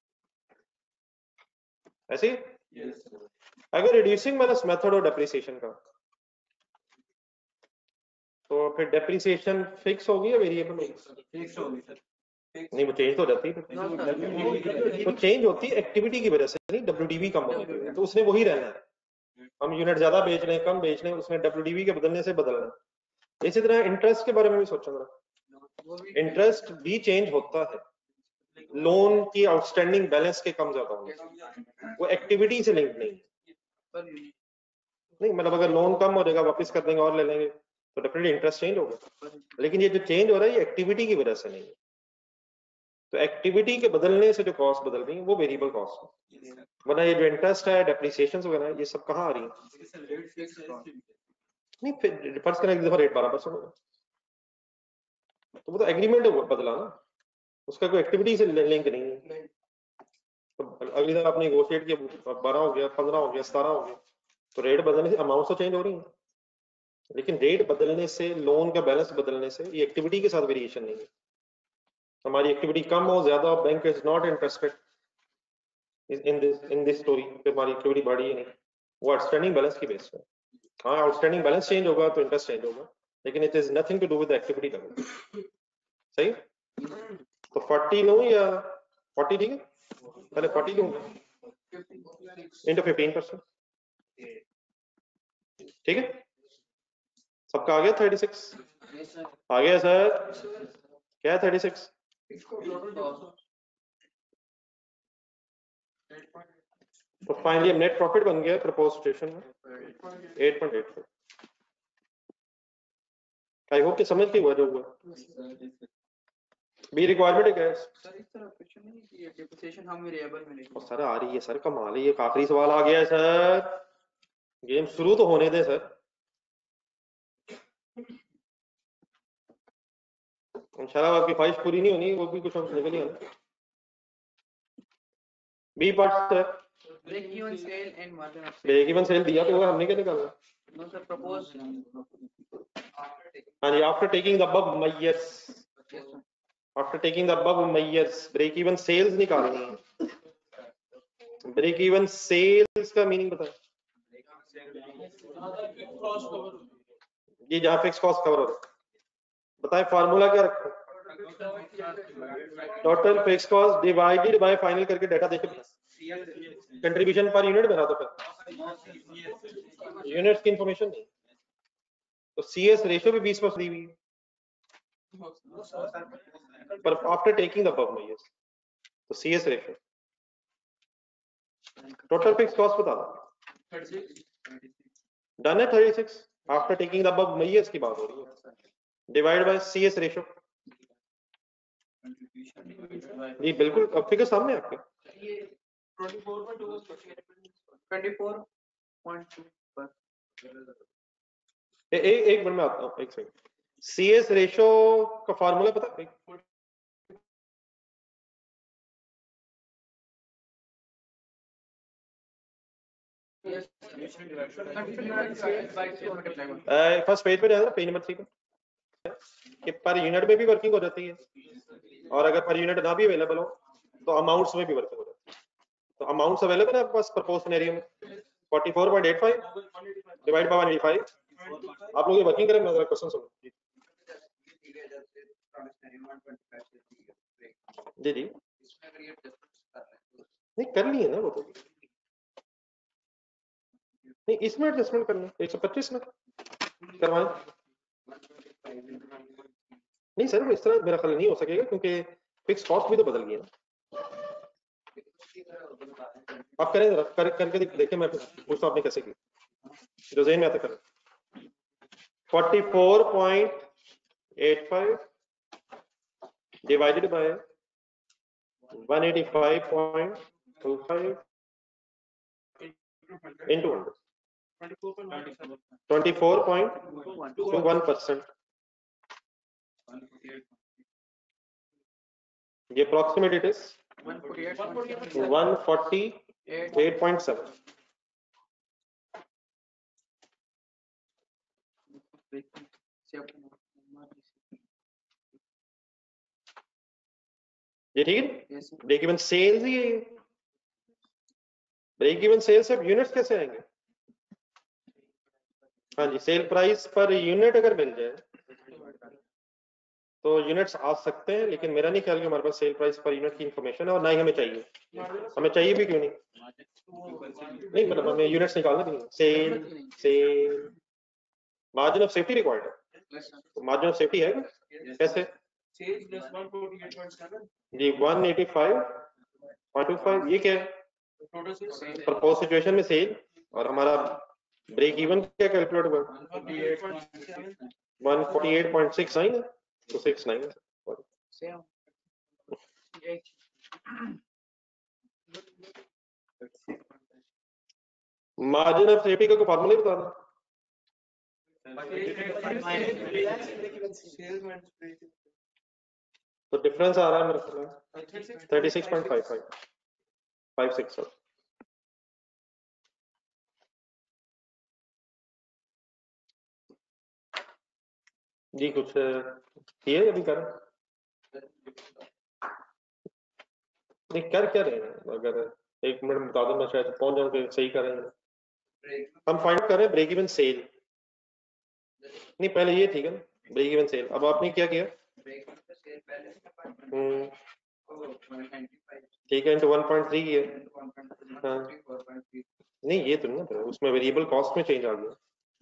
ऐसे yes, अगर रिड्यूसिंग माइनस मेथड और डेप्रिसिएशन का तो फिर डेप्रिसिएशन फिक्स होगी या वेरिएबल होगी? फिक्स होगी सर, नहीं वो चेंज तो हो जाती है, तो चेंज होती है एक्टिविटी की वजह से, नहीं डब्ल्यूडीवी कम होती है तो उसने वही रहना है। हम यूनिट ज्यादा बेच रहे हैं कम बेच रहे हैं उसने डब्ल्यूडीवी के बदलने से बदलना है। इसी तरह इंटरेस्ट के बारे में भी सोचना, इंटरेस्ट भी चेंज होता है लोन की आउटस्टैंडिंग बैलेंस के कम ज्यादा होने से, वो एक्टिविटी से लिंक नहीं है। नहीं मतलब अगर लोन कम हो जाएगा वापस कर देंगे और ले लेंगे तो डेफिनेटली इंटरेस्ट चेंज होगा, लेकिन ये जो चेंज हो रहा है ये एक्टिविटी की वजह से नहीं है। तो एक्टिविटी के बदलने से जो कॉस्ट बदल रही है वो वेरिएबल कॉस्ट है, वरना ये जो इंटरेस्ट है डेप्रिसिएशन वगैरह ये सब कहाँ आ रही है? नहीं फिर फर्स्ट करें एक दफा रेट बारह परसेंट होगा तो वो तो एग्रीमेंट बदला ना, उसका कोई एक्टिविटी से लिंक नहीं है। तो अगली दफा आपने नेगोशिएट किया बारह हो गया पंद्रह हो गया सतारह हो गया तो रेट बदलने से अमाउंट तो चेंज हो रही है, लेकिन रेट बदलने से लोन का बैलेंस बदलने से ये एक्टिविटी के साथ वेरिएशन नहीं है। हमारी एक्टिविटी कम हो ज्यादा हो bank is not interested in this in this story कि हमारी एक्टिविटी बढ़ी है नहीं, वो आउटस्टैंडिंग बैलेंस की बेस पे। हाँ आउटस्टैंडिंग बैलेंस चेंज होगा तो इंटरेस्ट चेंज होगा, लेकिन it is nothing to do with activity level. सही, तो फोर्टी लूं या फोर्टी? ठीक है, पहले फोर्टी लूंगा इंटू फिफ्टीन परसेंट। ठीक है, सबका आ गया थर्टी सिक्स? आ गया सर, क्या है थर्टी सिक्स? तो फाइनली अब नेट प्रॉफिट बन गया प्रपोज सिचुएशन में eight point eight five. I hope कि समझ के हुआ जो हुआ। बी रिक्वायरमेंट है सर इस तरह क्वेश्चन नहीं कि डिप्रिसिएशन हम वेरिएबल में लिखें। सर आ रही है सर, कमाल है, ये आखिरी सवाल आ गया है सर, गेम शुरू तो होने दें सर। इंशाल्लाह आपकी ख्वाहिश पूरी नहीं होनी, वो भी कुछ हम निकल ही आना। B part sir, break even sale and margin of break even sale दिया तो वो हमने क्या निकालना? No sir propose. हाँ जी, after taking the above measures, after taking the above measures break even sales निकालनी है। ब्रेक इवन सेल्स का मीनिंग बताएं जी, जहां फिक्स कॉस्ट कवर हो रहा है। बताएं फार्मूला क्या रखा? Total fix cost divided by final करके डाटा देके कंट्रीब्यूशन पर यूनिट बना दो, यूनिट्स की इंफॉर्मेशन नहीं तो सीएस रेशियो भी बीस परसेंट दी हुई है, पर after taking the above measures तो CS ratio total fix cost बता दो। डन है thirty six, after taking the above measures की बात हो रही है, डिवाइड बाय सीएस रेशियो। जी बिल्कुल, अब फिगर सामने आपके। ए, ए, एक मिनट में आता हूँ, एक सेकंड। सीएस रेशियो का फार्मूला पता है? फर्स्ट पेज पे जाना, पेज नंबर थ्री पे, कि पर यूनिट में भी वर्किंग हो जाती है, और अगर पर यूनिट ना भी अवेलेबल हो तो अमाउंट्स में भी वर्किंग हो जाती है। तो अमाउंट्स अवेलेबल है आपके पास प्रपोज सिनेरियो में forty four point eight five divide by one eighty five. आप लोग ये वर्किंग करें, मैं क्वेश्चन सुनो जी जी। नहीं करनी है ना वो तो, नहीं इसमें एडजस्टमेंट करना एक सौ पच्चीस में करवाएं। नहीं सर वो इस तरह मेरा ख्याल नहीं हो सकेगा, क्योंकि फिक्स कॉस्ट भी तो बदल गई है ना। आप करें जरा कर, करके देखिए, मैं पूछता हूँ आपने कैसे की, जो ज़हन में आता करें। Forty four point eight five divided by one eighty five point two five into twenty-four point two one percent। ये approximate it is one forty-eight point seven। ये ठीक है, ब्रेक इवन सेल्स ही है। ब्रेक इवन सेल्स अब units कैसे आएंगे? हाँ जी, सेल प्राइस पर यूनिट अगर मिल जाए तो यूनिट्स आ सकते हैं, लेकिन मेरा नहीं ख्याल कि हमारे पास सेल प्राइस पर यूनिट की इंफॉर्मेशन है, और ना ही हमें चाहिए। हमें चाहिए भी क्यों नहीं? नहीं मतलब हमें यूनिट्स निकालना नहीं, sale sale margin of safety required है। तो मार्जिन ऑफ सेफ्टी है कैसे जी? One eighty five point two five ये क्या है? प्रपोज सिचुएशन में सेल, और हमारा ब्रेक इवन क्या कैलकुलेट हुआ? One forty eight point six nine है, तो सिक्स नाइन है। मार्जिन ऑफ सेफ्टी का कोई फार्मूला बता दो। तो डिफरेंस आ रहा है मेरे ख्याल thirty six point five five five six. जी कुछ किए अभी कर नहीं कर क्या रहे हैं? अगर एक मिनट में बता दो मैं शायद पहुंच जाऊं कि सही कर रहे हैं। हम फाइंड कर रहे हैं ब्रेक इवन सेल। नहीं पहले ये ठीक है ना, ब्रेक इवन सेल। अब आपने क्या किया, हम्म ठीक है, इंटू वन पॉइंट थ्री किया। हाँ नहीं ये तो नहीं ना, उसमें वेरिएबल कॉस्ट में चेंज आ गया।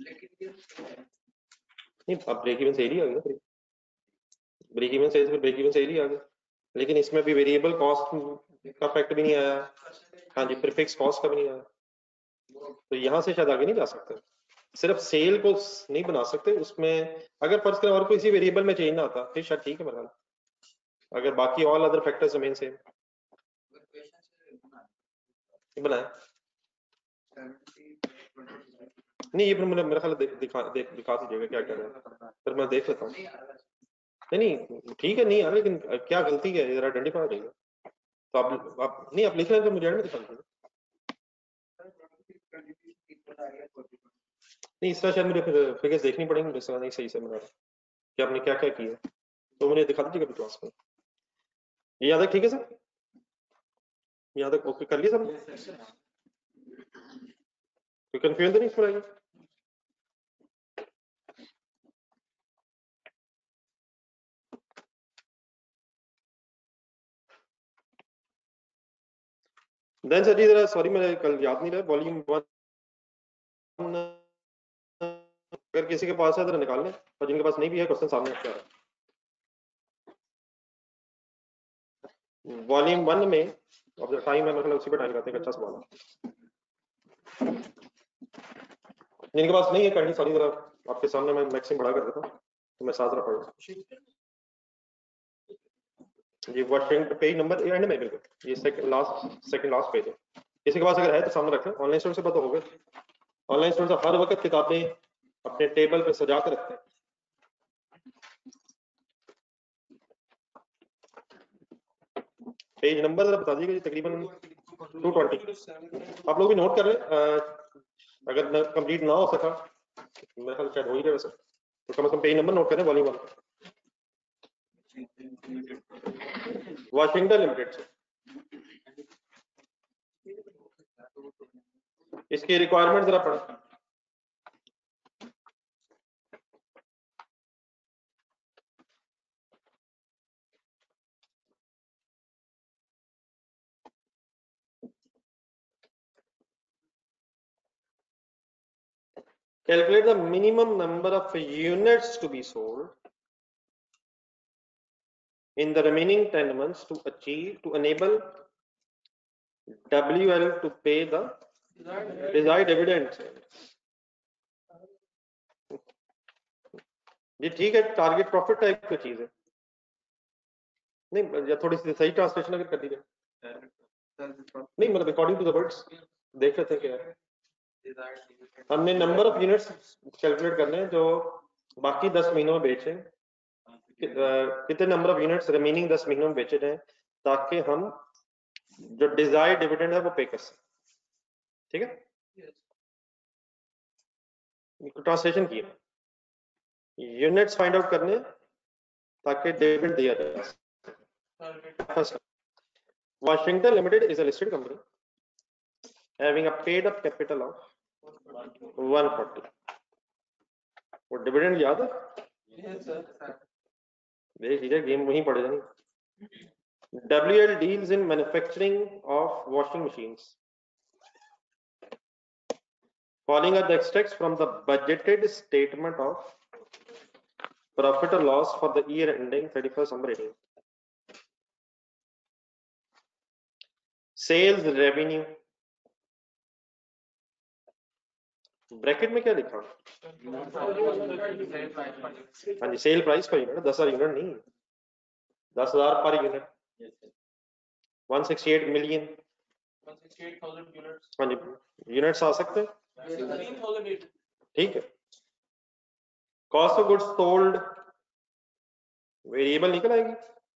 नहीं अब ब्रेक इवन सेल ही आ गया, ब्रेक इवन सेल से ब्रेक इवन सेल ही आ गया, लेकिन इसमें भी वेरिएबल कॉस्ट का फैक्ट भी नहीं आया। हाँ जी, प्रीफिक्स कॉस्ट का भी नहीं आया, तो यहाँ से शायद आगे नहीं जा सकते। सिर्फ सेल को नहीं बना सकते, उसमें अगर फर्ज करें और कोई इसी वेरिएबल में चेंज ना आता फिर शायद ठीक है मेरा, अगर बाकी all other factors remain same. बनाए नहीं ये फिर मुझे मेरा ख्याल दिखा देख, दिखा दीजिएगा क्या कर रहे हैं, फिर मैं देख लेता हूँ। नहीं नहीं ठीक है, नहीं आ रहा, लेकिन क्या गलती है जरा आइडेंटिफाई करिएगा। तो आप, आप नहीं आप लिख रहे हैं तो मुझे में दिखा दीजिएगा। नहीं इस तरह शायद मुझे फिर फिगर्स देखनी पड़ेंगी, इस तरह नहीं सही से मेरा कि आपने क्या क्या किया, तो मुझे दिखा दीजिएगा क्लास में। ये याद है ठीक है सर, याद है, ओके कर लिया सर, कोई कंफ्यूजन तो नहीं इसमें आएगी। देन सर जी जरा सॉरी मेरे कल याद नहीं रहा, वॉल्यूम वन अगर किसी के पास है तो निकाल लें, और जिनके पास नहीं भी है क्वेश्चन सामने रखा है। वॉल्यूम वन में अब टाइम है मतलब उसी पे टाइम करते हैं, अच्छा सवाल है। जिनके पास नहीं है करनी सॉरी जरा आपके सामने मैं मैक्सिमम बड़ा कर देता हूँ, तो मैं साथ रहा पड़ा जी। वाशिंगटन पेज नंबर एंड में बिल्कुल ये second last second last page है, किसी के पास अगर है तो सामने रखें। ऑनलाइन स्टूडेंट से पता होगा, ऑनलाइन स्टूडेंट हर वक्त किताबें अपने टेबल पे सजा कर रखते हैं। पेज नंबर जरा बता दीजिएगा जी, तकरीबन टू ट्वेंटी। आप लोग भी नोट कर रहे हैं, अगर कंप्लीट ना हो सका मेरे ख्याल शायद हो ही जाएगा सर, तो कम से कम पेज नंबर नोट करें वॉल्यूम वन। वाशिंगटन लिमिटेड से इसकी रिक्वायरमेंट जरा पढ़े। Calculate the minimum number of units to be sold in the remaining ten months to achieve to enable W L to pay the desired dividend। ये ठीक है, target profit type की चीज है। नहीं या थोड़ी सी सही ट्रांसलेशन अगर कर दीजिए। नहीं मतलब अकॉर्डिंग टू द वर्ड्स देख लेते हैं क्या है। हमने नंबर ऑफ यूनिट्स कैलकुलेट करने हैं जो बाकी दस महीनों में बेचे, कितने नंबर ऑफ यूनिट्स रिमेनिंग दस महीनों में बेचे जाएं ताकि हम जो डिजायर्ड डिविडेंड है वो पे कर सकें। ठीक है, ट्रांसलेशन किया, यूनिट्स फाइंड आउट करने ताकि डिविडेंड दिया जाए। Washington Limited is a listed company having a paid up capital of one forty। वो डिविडेंड याद है? देख लीजिए, गेम वहीं पड़े जानी। W L deals in manufacturing of washing machines. Following are the extracts from the budgeted statement of profit or loss for the year ending thirty-first December eighteen। Sales revenue bracket में क्या लिखा? हाँ जी, sale price per unit, दस हजार unit नहीं, दस हजार per unit, one sixty eight million, हाँ जी यूनिट्स आ सकते हैं, ठीक है। Cost of goods sold variable निकल आएगी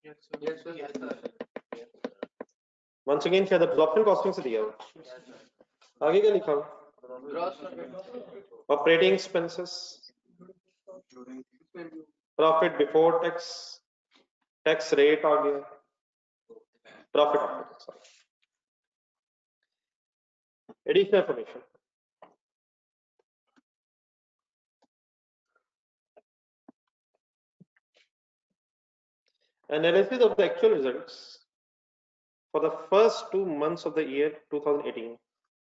वंस अगेन, शायद एब्जॉर्प्शन कॉस्टिंग से दिया हुआ। आगे क्या लिखा हुआ? Operating expenses, profit before tax, tax rate आ गया, profit after tax. Additional information, Analysis of the actual results for the first two months of the year twenty eighteen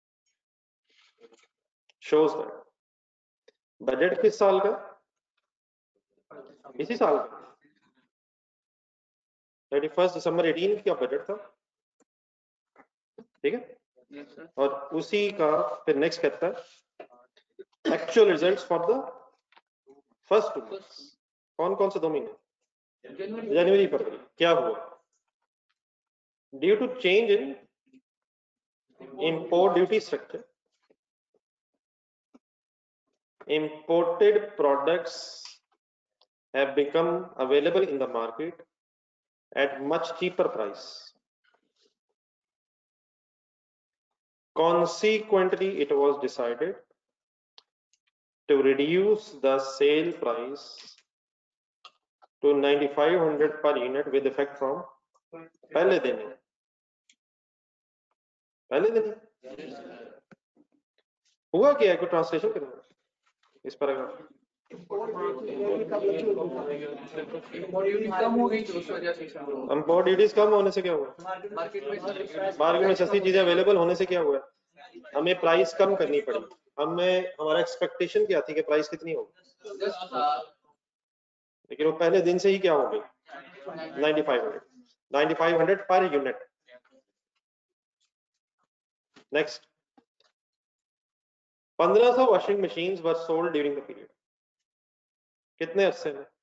shows that budget किस साल का, इसी साल का थर्टी फर्स्ट दिसंबर एटीन का budget था, ठीक है। Yes, sir. और उसी का फिर नेक्स्ट कहता है actual results for the first two months. कौन कौन से दो महीने, January. जनवरी फरवरी। क्या हुआ, due to change in import duty structure, imported products have become available in the market at much cheaper price. Consequently, it was decided to reduce the sale price to ninety-five hundred per unit with effect from पहले दिन, पहले दिन हुआ क्या है, कोई translation करेंगे इस पैराग्राफ। कम हो गई तो उस वजह से sir। इंपोर्ट ड्यूटीज कम होने से क्या हुआ, मार्केट में मार्केट में सस्ती चीजें अवेलेबल होने से क्या हुआ, हमें प्राइस कम करनी पड़ी। हमें हमारा एक्सपेक्टेशन क्या थी कि प्राइस कितनी होगी, लेकिन वो पहले दिन से ही क्या हो गई, ninety five hundred ninety five hundred per unit. Next, पंद्रह सौ washing machines were sold during the period. कितने अरसे में,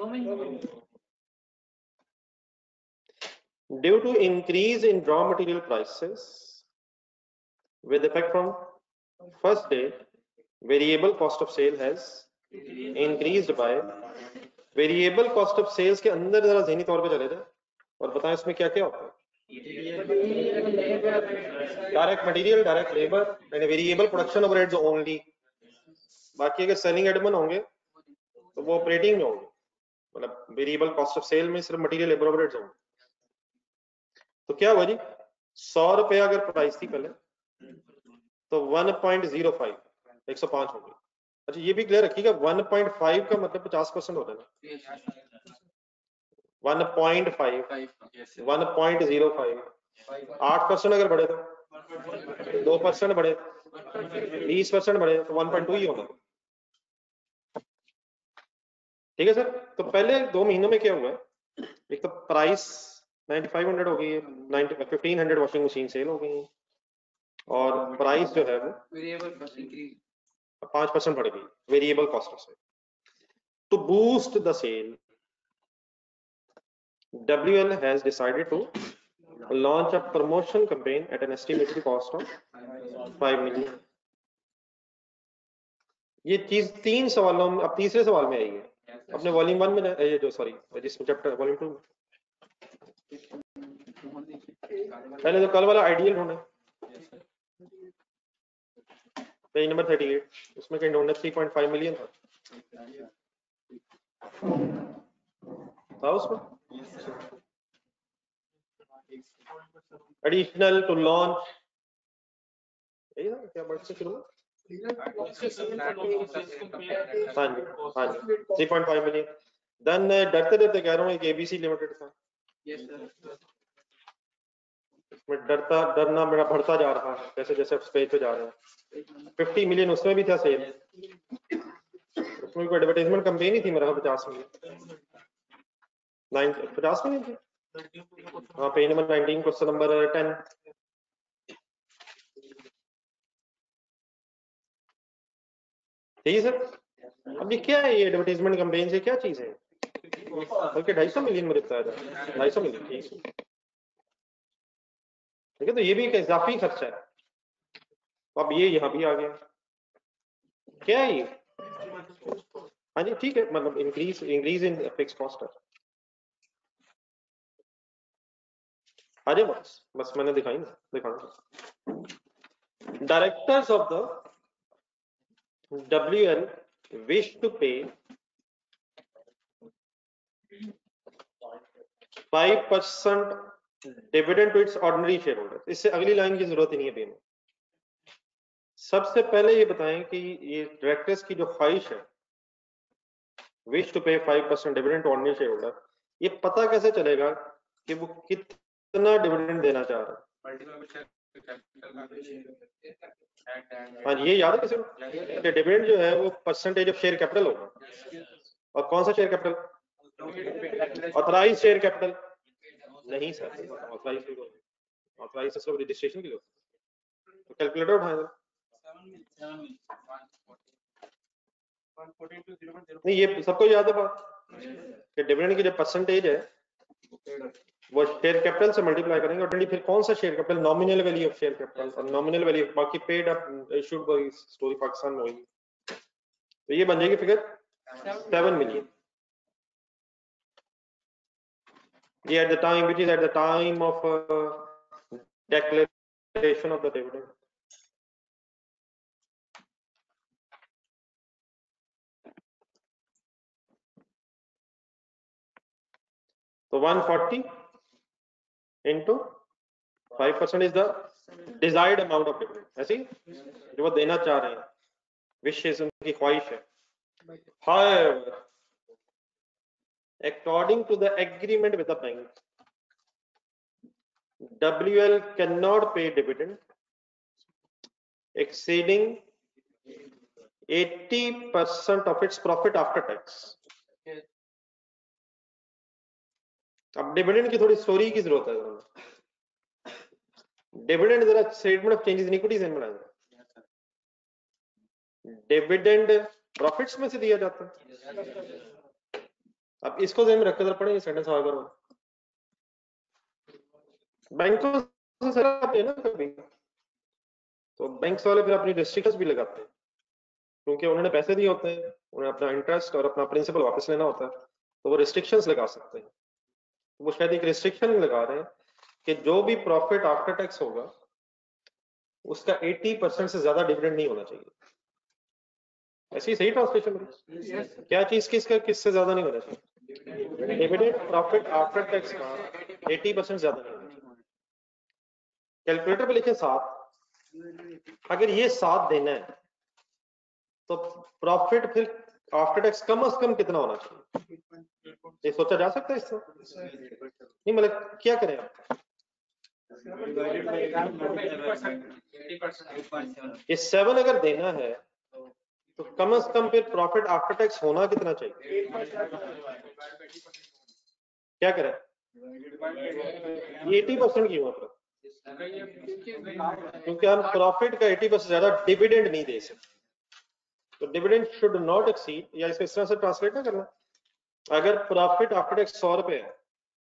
due to increase in raw material prices with effect from first day, variable cost of sale has increased by, variable cost of sales के अंदर जरा ज़हनी तौर पे चले जाए और बताएं इसमें क्या क्या होता है। Direct material, direct labour and variable production overheads only. बाकी अगर सेलिंग एडमन होंगे तो वो ऑपरेटिंग में होंगे, मतलब वेरिएबल कॉस्ट ऑफ सेल में सिर्फ मटेरियल लेबर ओवरहेड्स होंगे। तो क्या हुआ जी, सौ रुपए अगर प्राइस थी पहले तो वन पॉइंट ज़ीरो फाइव, एक सौ पाँच हो गई। अच्छा ये भी क्लियर रखिएगा, वन पॉइंट फाइव का मतलब पचास परसेंट होता है ना, one point five, one point zero five, आठ परसेंट अगर बढ़े तो, दो परसेंट बढ़े, बीस परसेंट बढ़े तो वन पॉइंट टू ही होगा, ठीक है सर। तो पहले दो महीनों में क्या हुआ, एक तो प्राइस नाइन्टी फाइव हंड्रेड हो गई है, fifteen hundred washing machine sale हो गई, और प्राइस जो है वो वेरिएबल कॉस्ट इंक्रीज पांच परसेंट बढ़ गई वेरिएबल कॉस्ट से। To boost the sale, W L has decided to launch a promotion campaign at an estimated cost of five million. ये चीज तीन सवालों में, अब तीसरे सवाल में आई है, अपने वॉल्यूम वन में, ये जो सॉरी जिसमें चैप्टर वॉल्यूम टू में, पहले तो कल वाला आइडियल ढूंढे, पेज नंबर थर्टी एट, उसमें कहीं ढूंढे थ्री पॉइंट फाइव मिलियन था, था उसमें एडिशनल टू लॉन्च, यही था क्या, बढ़ से शुरू में हाँ जी हाँ जी three point five million. Then डरते डरते कह रहा हूँ एक एबीसी लिमिटेड था, इसमें डरता डरना मेरा बढ़ता जा रहा है जैसे जैसे पेज पे जा रहे हैं। फिफ्टी मिलियन उसमें भी था सेल, उसमें कोई एडवर्टाइजमेंट कंपेन ही थी मेरा, पचास मिलियन, नाइन पचास मिलियन थी हाँ, page number nineteen question number ten. ठीक है सर, अब ये क्या है, ये एडवर्टाइजमेंट कंपेन से क्या चीज है, बल्कि ढाई सौ मिलियन में बताया था, ढाई सौ मिलियन, ठीक है ठीक है। तो ये भी एक इजाफी खर्चा है। अब ये यहाँ भी आ गया, क्या है ये, हाँ जी ठीक है, मतलब increase increase in fix cost है। आ जाए बस बस मैंने दिखाई ना, दिखाना। Directors of the W L wish to pay five percent dividend to its ordinary shareholders। इससे अगली लाइन की जरूरत ही नहीं है अभी में। सबसे पहले ये बताएं कि ये डायरेक्टर्स की जो ख्वाहिश है, wish to pay five percent dividend to ordinary shareholder, ये पता कैसे चलेगा कि वो कितना डिविडेंड देना चाह रहा है? हाँ, ये याद है किसी को कि डिविडेंड जो है वो परसेंटेज ऑफ शेयर कैपिटल होगा। और कौन सा share capital? Authorise share capital नहीं सर, ऑथराइज ऑथराइज से सिर्फ रजिस्ट्रेशन के लिए होता है। तो कैलकुलेटर उठाएगा नहीं, ये सबको याद है बात कि डिविडेंड की जो परसेंटेज है वो शेयर कैपिटल से मल्टीप्लाई करेंगे और फिर कौन सा share capital? Nominal value of share capital और नॉमिनल वैल्यू बाकी paid up issued by story Pakistan में होगी। तो ये बन जाएगी फिगर सेवन मिलियन। ये at the time which is at the time of declaration of the dividend. So one forty into five percent is the desired amount of dividend. ऐसी जो वो देना चाह रहे हैं, wishes उनकी ख्वाहिश है। However, according to the agreement with the bank, W L cannot pay dividend exceeding eighty percent of its profit after tax. अब डिविडेंड की थोड़ी स्टोरी की जरूरत है। डिविडेंड जरा statement of changes in equities में बनाएंगे। डिविडेंड प्रॉफिट्स में से दिया जाता है। अब इसको ध्यान में रखकर जरा पढ़ें सेंटेंस आगे करो। बैंकों से सलाह ना कभी तो बैंक्स वाले फिर अपनी रिस्ट्रिक्शंस भी लगाते हैं क्योंकि उन्होंने पैसे दिए होते हैं, उन्हें अपना इंटरेस्ट और अपना प्रिंसिपल वापस लेना होता है, तो वो रिस्ट्रिक्शंस लगा सकते हैं। वो शायद एक रिस्ट्रिक्शन लगा रहे हैं कि जो भी प्रॉफिट आफ्टर टैक्स होगा उसका अस्सी परसेंट से ज्यादा डिविडेंड नहीं होना चाहिए। ऐसी सही ट्रांसलेशन है? क्या चीज किसका किससे ज्यादा नहीं होना चाहिए? डिविडेंड प्रॉफिट आफ्टर टैक्स का अस्सी परसेंट ज्यादा नहीं होना चाहिए। कैलकुलेटर पे लिखे सात, अगर ये सात देना है तो प्रॉफिट फिर आफ्टर टैक्स कम से कम कितना होना चाहिए? ये सोचा जा सकता है इससे? नहीं, मतलब क्या करें आप? ये सेवन अगर देना है तो कम से कम फिर प्रॉफिट आफ्टर टैक्स होना कितना चाहिए? क्या करें? अस्सी परसेंट क्यों? मतलब क्योंकि हम प्रॉफिट का अस्सी परसेंट ज्यादा डिविडेंड नहीं दे सकते। तो डिविडेंड शुड नॉट एक्सीड, या इसको इस तरह से ट्रांसलेट ना करना, अगर प्रॉफिट आफ्टर टैक्स सौ रुपए है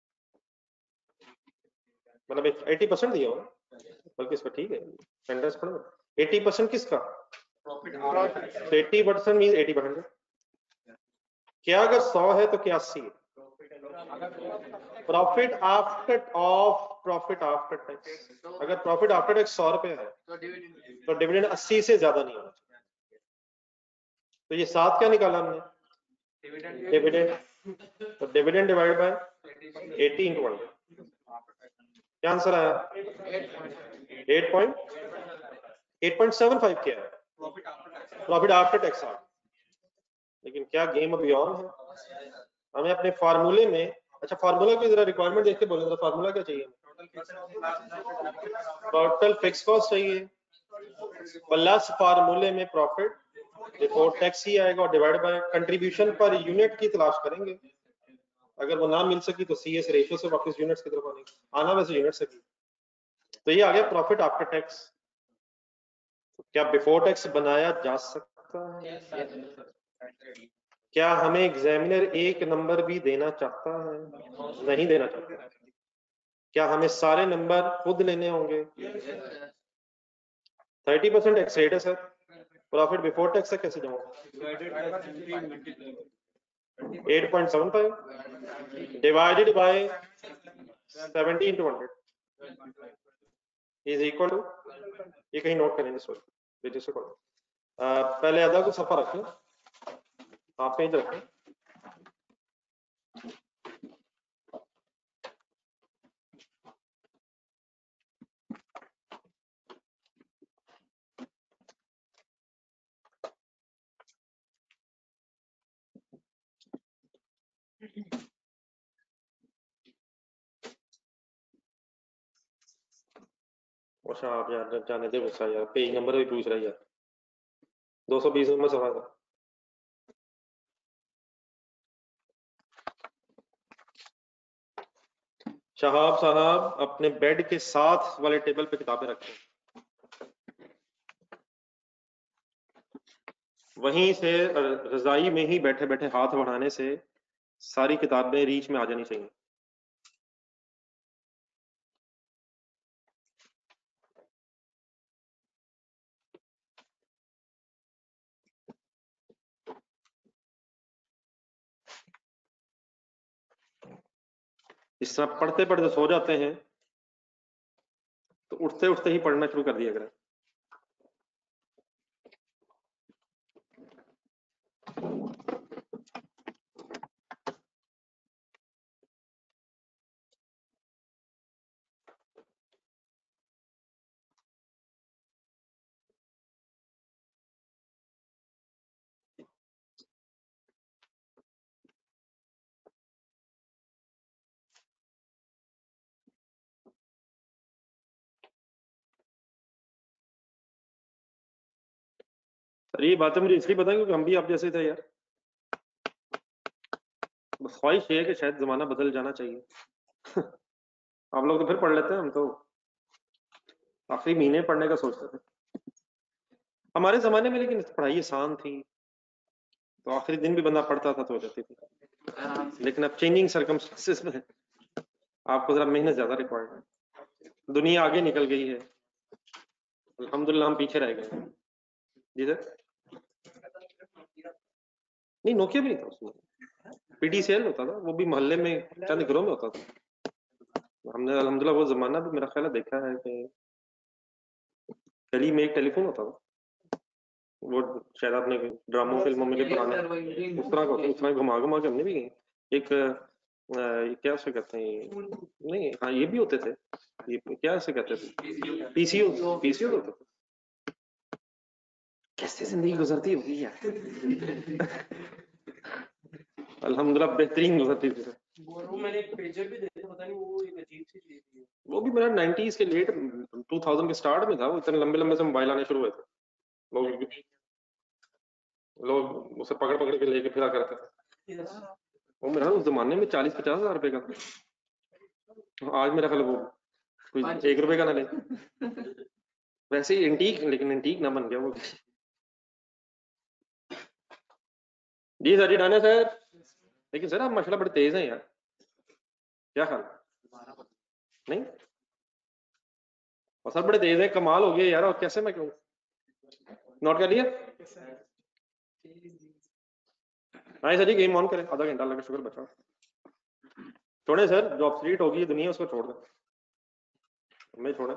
मतलब अस्सी परसेंट दिया हो, बल्कि इस पर ठीक है सेंटेंस पढ़ो। अस्सी परसेंट किसका? प्रॉफिट। अस्सी परसेंट मींस अस्सी परसेंट। क्या अगर सौ है तो क्या अस्सी है? Profit after of profit after tax. अगर प्रॉफिट आफ्टर टैक्स सौ रुपए है तो डिविडेंड अस्सी से ज्यादा नहीं होना चाहिए। तो ये सात क्या निकाला हमने? डिविडेंड। तो डिविडेंड डिवाइड बाय अस्सी इंटू हंड्रेड, क्या आंसर आया? Eight point eight point seven five क्या है? Profit after tax. लेकिन क्या गेम अभी ऑन है? हमें अपने फार्मूले में, अच्छा फार्मूला की जरा रिक्वायरमेंट देख के बोले जरा, फार्मूला क्या चाहिए? टोटल फिक्स कॉस्ट चाहिए प्लस फार्मूले में प्रॉफिट बिफोर टैक्स ही आएगा और divide by contribution per unit की तलाश करेंगे। अगर वो ना मिल सकी तो सी एस रेशियो से वापस यूनिट्स की तरफ आने आना वैसे यूनिट से भी। तो ये आ गया प्रॉफिट आफ्टर टैक्स। क्या बिफोर टैक्स बनाया जा सकता है? क्या हमें एग्जामिनर एक नंबर भी देना चाहता है? नहीं देना चाहता। क्या हमें सारे नंबर खुद लेने होंगे? थर्टी परसेंट टैक्स रेट है सर, प्रॉफिट बिफोर टैक्स से कैसे जाऊंगा? Eight point seven five divided by seventy into hundred is equal to, ये कहीं नोट करेंगे सॉरी रजिस्टर करो। पहले आधा को सफा रखें, आप पेज रखें। अच्छा आप यार जाने दे गुस्सा यार, पेज नंबर भी पूछ रहा है यार। दो सौ बीस नंबर सफा था। शहाब साहब अपने बेड के साथ वाले टेबल पे किताबें रखें, वहीं से रजाई में ही बैठे बैठे हाथ बढ़ाने से सारी किताबें रीच में आ जानी चाहिए। इस तरह पढ़ते पढ़ते सो जाते हैं तो उठते उठते ही पढ़ना शुरू कर दिया करें। सर ये बातें मुझे इसलिए पता है क्योंकि हम भी आप जैसे थे यार। बस ख्वाहिश है कि शायद जमाना बदल जाना चाहिए। आप लोग तो फिर पढ़ लेते हैं, हम तो आखिरी महीने पढ़ने का सोचते थे हमारे जमाने में, लेकिन पढ़ाई आसान थी तो आखिरी दिन भी बंदा पढ़ता था तो हो जाती थी। लेकिन अब चेंजिंग सर्कमस्टेंसेस में आपको जरा मेहनत ज्यादा रिक्वायर्ड है। दुनिया आगे निकल गई है, अल्हम्दुलिल्लाह हम पीछे रह गए हैं। जी सर। नहीं नोकिया भी नहीं था उसमें, पीडीसीएल होता था, वो भी मोहल्ले में चंद घरों में होता था। हमने अल्हम्दुलिल्लाह वो जमाना भी मेरा ख्याल है देखा है कि दिल्ली में एक टेलीफोन होता था, वो शायद आपने ड्रामों फिल्मों में भी पुराने उस तरह का होता है, उस तरह घुमा घुमा के हमने भी गए। एक अ, ये क्या उसे कहते हैं, नहीं हाँ ये भी होते थे, ये क्या उसे कहते थे, पीसीओ पीसीओ होते थे। कैसे जिंदगी गुजरती होगी यार। अल्हम्दुलिल्लाह बेहतरीन गुजरती थी। वो मैंने एक पेजर भी देखा, पता नहीं वो एक अजीब सी चीज थी। वो भी मेरा नाइंटीज़ के लेट टू थाउज़ेंड के स्टार्ट में था, वो इतने लंबे लंबे से मोबाइल आने शुरू हुए थे। लोग लोग उसे पकड़ पकड़ के लेके फिरा करते थे। वो मेरा उस जमाने में चालीस पचास हजार रुपए का था। आज मेरा ख्याल वो कोई एक रुपए का ना ले। वैसे ही एंटीक, लेकिन एंटीक ना बन गया वो। जी सर जी डन है सर। लेकिन सर आप माशाल्लाह बड़े तेज हैं यार, क्या ख्याल नहीं? और सर बड़े तेज हैं, कमाल हो गया यार। और कैसे मैं कहूँ, नोट कर लिया? हाँ सर जी गेम ऑन करें, आधा घंटा लगे, शुक्र बचा। छोड़े सर, जो ऑब्सोलीट होगी दुनिया उसको छोड़ दें, मैं छोड़े।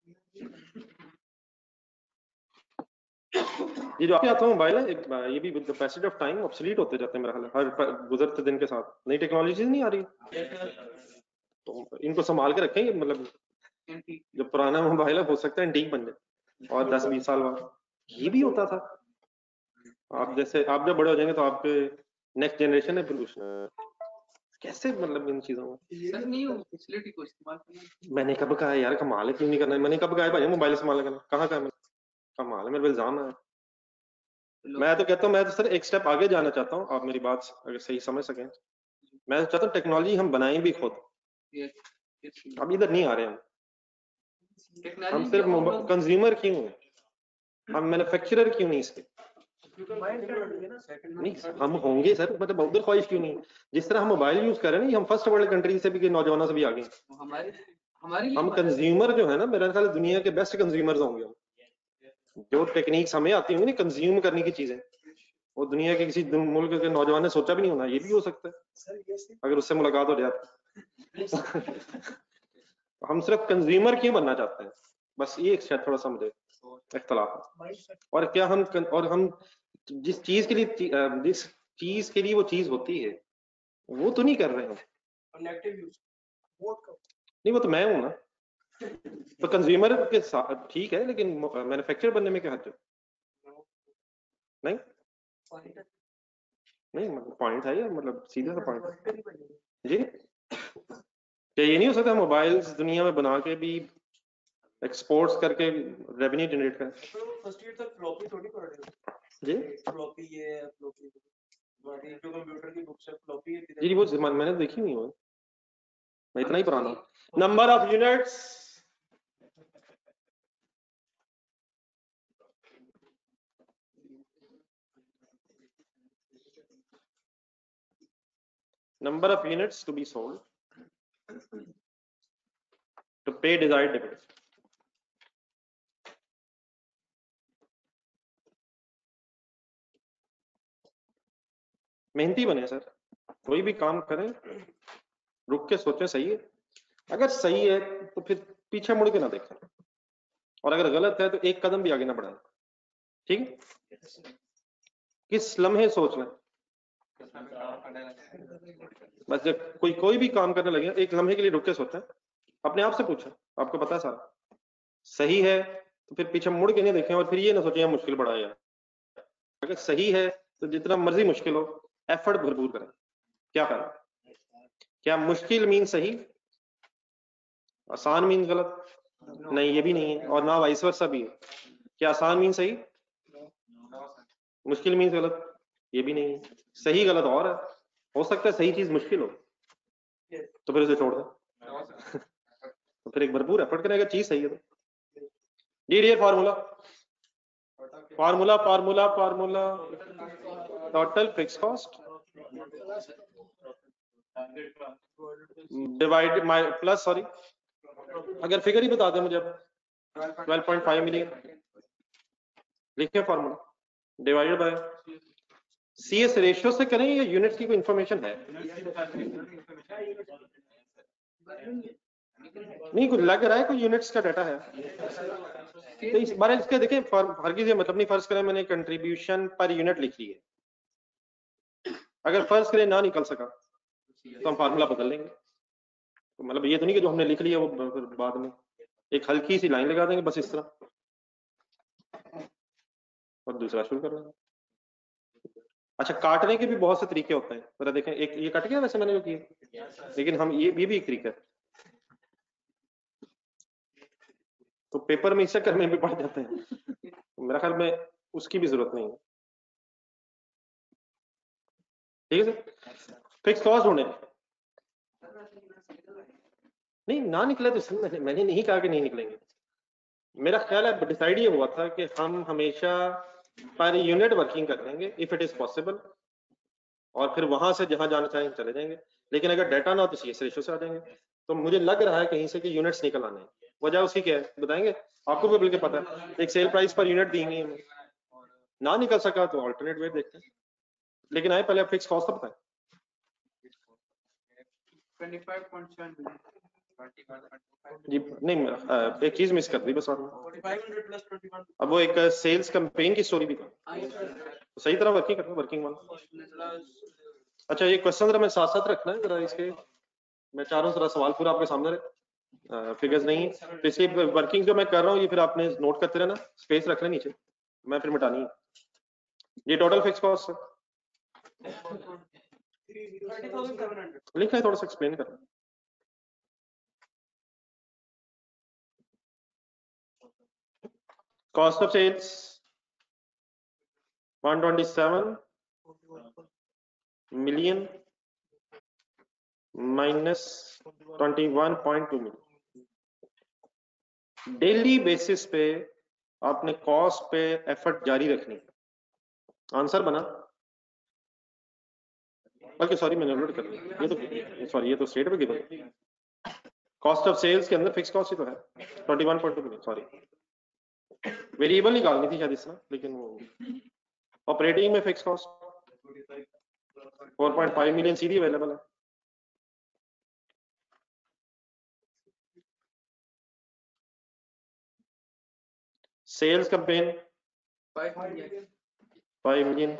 ये जो आपके हाथों में मोबाइल है, ये भी with the passage of time obsolete होते जाते हैं मेरा ख्याल है, हर गुजरते दिन के साथ नई टेक्नोलॉजीज नहीं आ रही, तो इनको संभाल के रखें। मतलब जो पुराना मोबाइल है हो सकता है एंटीक बन जाए और दस बीस साल बाद। ये भी होता था। आप जैसे आप जब बड़े हो जाएंगे तो आपके नेक्स्ट जनरेशन है, फिर कुछ कैसे मतलब इन चीजों में सर नहीं हो फैसिलिटी को इस्तेमाल करना। मैंने कब कहा यार कमाल है, क्यों नहीं करना? मैंने कब कहा है भाई मोबाइल इस्तेमाल करना? कहाँ कहा मैंने? कमाल है, मेरे पे इल्जाम है। मैं तो कहता हूँ, मैं तो सर एक स्टेप आगे जाना चाहता हूँ, आप मेरी बात अगर सही समझ सकें। मैं चाहता हूँ टेक्नोलॉजी हम बनाएं भी खुद। अब इधर नहीं आ रहे हम हम सिर्फ कंज्यूमर क्यों हैं, हम मैन्युफैक्चरर क्यों नहीं इसके? नहीं हम होंगे सर, मतलब उधर ख्वाहिश क्यों नहीं? जिस तरह हम मोबाइल यूज कर रहे हैं ना, हम फर्स्ट वर्ल्ड कंट्री से भी, नौजवानों से भी आगे। हमारे हमारे हम कंज्यूमर जो है ना, मेरा ख्याल दुनिया के बेस्ट कंज्यूमर्स होंगे हम। जो टेक्निक्स हमें आती होंगी ना कंज्यूम करने की चीजें, वो दुनिया के किसी मुल्क के नौजवान ने सोचा भी नहीं होना। ये भी हो सकता है अगर उससे मुलाकात हो जाए। हम सिर्फ कंज्यूमर क्यों बनना चाहते हैं, बस ये शायद थोड़ा सा मुझे इख्तलाफ है। और क्या हम और हम जिस चीज के लिए जिस चीज के लिए वो चीज होती है वो तो नहीं कर रहे हैं। नहीं वो तो मैं हूं ना, तो कंज्यूमर के साथ ठीक है, लेकिन मैन्युफैक्चरर बनने में क्या हद है? नहीं नहीं मतलब पॉइंट है, मतलब सीधा सा पॉइंट जी। क्या ये नहीं हो सकता मोबाइल्स दुनिया में बना के भी एक्सपोर्ट्स करके रेवेन्यू जनरेट करें। तो फर्स्ट ईयर तक फ्लॉपी थोड़ी पढ़ रहे हो जी फ्लॉपी ये है फ्लॉपी बाकी जो कंप्यूटर की बुक्स है फ्लॉपी है जी वो जमान मैंने देखी नहीं, वो मैं इतना ही पुराना। Number of units, number of units to be sold to pay desired dividend। मेहनती बने सर, कोई भी काम करें रुक के सोचें सही है, अगर सही है तो फिर पीछे मुड़ के ना देखें, और अगर गलत है तो एक कदम भी आगे ना बढ़ाएं। ठीक है, किस लम्हे सोच लें, बस जब कोई कोई भी काम करने लगे एक लम्हे के लिए रुक के सोचें, अपने आप से पूछें, आपको पता है सारा सही है तो फिर पीछे मुड़ के नहीं देखें और फिर ये ना सोचें मुश्किल बढ़ा यार। अगर सही है तो जितना मर्जी मुश्किल हो एफर्ट भरपूर करें। क्या करें, क्या मुश्किल मीन सही, आसान मीन गलत? नहीं, ये भी नहीं है, और ना वाइस वर्सा भी है। क्या आसान मीन सही, मुश्किल मीन गलत? ये भी नहीं है। सही गलत और है, हो सकता है सही चीज मुश्किल हो तो फिर उसे छोड़ दें तो फिर एक भरपूर एफर्ट करें अगर चीज सही है तो। D D formula formula formula formula total fix cost divide by plus sorry अगर फिगर ही बता दें मुझे अब ट्वेल्व पॉइंट फाइव मिलियन लिखे formula divided by C S ratio से करें या यूनिट्स की कोई इंफॉर्मेशन है? नहीं, कुछ लग रहा है कोई यूनिट्स का डाटा है तो इस बारे इसके देखें हरगिज़ ये मतलब नहीं फर्ज करें मैंने कंट्रीब्यूशन पर यूनिट लिख ली है, अगर फर्ज करें ना निकल सका तो हम फार्मूला बदल लेंगे। तो मतलब ये तो नहीं कि जो हमने लिख लिया वो फिर बाद में एक हल्की सी लाइन लगा देंगे बस इस तरह और दूसरा शुरू कर देंगे। अच्छा, काटने के भी बहुत से तरीके होते हैं, जरा देखें, एक ये कट गया वैसे मैंने जो किया, लेकिन हम ये ये भी एक तरीका है, तो पेपर में इससे करने में पड़ जाते हैं, तो मेरा ख्याल में उसकी भी जरूरत नहीं है। ठीक है सर, फिक्स कॉस्ट होने नहीं ना निकले तो सर मैंने मैंने नहीं कहा कि नहीं निकलेंगे, मेरा ख्याल है डिसाइड ये हुआ था कि हम हमेशा पर यूनिट वर्किंग कर लेंगे इफ इट इज पॉसिबल, और फिर वहां से जहां जाना चाहें चले जाएंगे, लेकिन अगर डाटा ना हो तो सीएस रेशियो से आ जाएंगे। तो मुझे लग रहा है कहीं से कि यूनिट्स निकल आने हैं, वजह उसकी क्या है बताएंगे? आपको भी बिल्कुल पता है, एक सेल प्राइस पर यूनिट दी हुई है, ना निकल सका तो ऑल्टरनेट वे देखते हैं, लेकिन आए पहले फिक्स कॉस्ट तो बताएं। जी नहीं, एक चीज मिस कर दी बस, और अब वो एक सेल्स कैंपेन की स्टोरी भी था, तो सही तरह वर्किंग करना वर्किंग वाला। अच्छा, ये क्वेश्चन जरा मैं साथ साथ रखना है जरा, इसके मैं चाह रहा हूँ जरा सवाल पूरा आपके सामने रहे, फिगर्स नहीं है तो इसकी वर्किंग जो मैं कर रहा हूँ ये फिर आपने नोट करते रहना, स्पेस रख लें नीचे, मैं फिर मिटानी है। ये टोटल फिक्स कॉस्ट लिखा है, थोड़ा सा एक्सप्लेन करना। Cost of sales one twenty-seven million minus twenty-one point two million। Daily basis पे आपने कॉस्ट पे एफर्ट जारी रखनी है। आंसर बना, बल्कि सॉरी मैंने नोट कर लिया, ये तो सॉरी ये तो स्टेट पे गिवन, कॉस्ट ऑफ सेल्स के अंदर फिक्स कॉस्ट ही तो है twenty one point two million, sorry variable निकालनी थी शायद इसमें, लेकिन वो ऑपरेटिंग में fix cost four point five million सीधी अवेलेबल है। सेल्स कैंपेन फाइव मिलियन,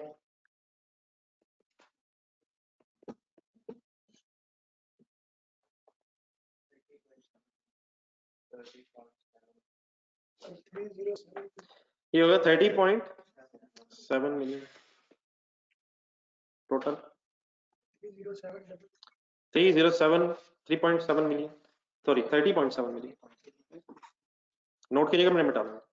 ये होगा thirty point seven million total, three zero seven three point seven million, sorry thirty point seven million. Note कीजिएगा, मैंने मिटा दूंगा।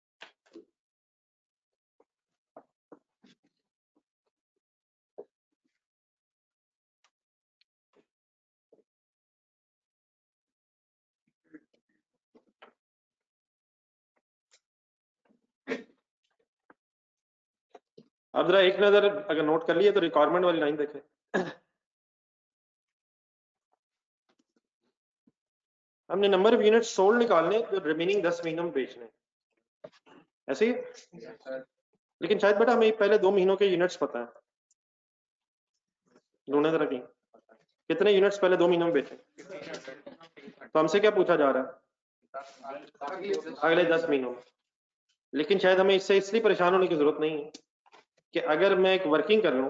अब जरा एक नजर अगर नोट कर लिए तो रिक्वायरमेंट वाली लाइन देखें। हमने नंबर ऑफ यूनिट सोल्ड निकालने जो रिमेनिंग दस महीनों में बेचने, ऐसे ही। लेकिन शायद बेटा हमें पहले दो महीनों के यूनिट्स पता है, ढूंढने जरा की कितने यूनिट्स पहले दो महीनों में बेचे। तो हमसे क्या पूछा जा रहा है अगले दस महीनों में। लेकिन शायद हमें इससे इसलिए परेशान होने की जरूरत नहीं है कि अगर मैं एक वर्किंग कर लूं,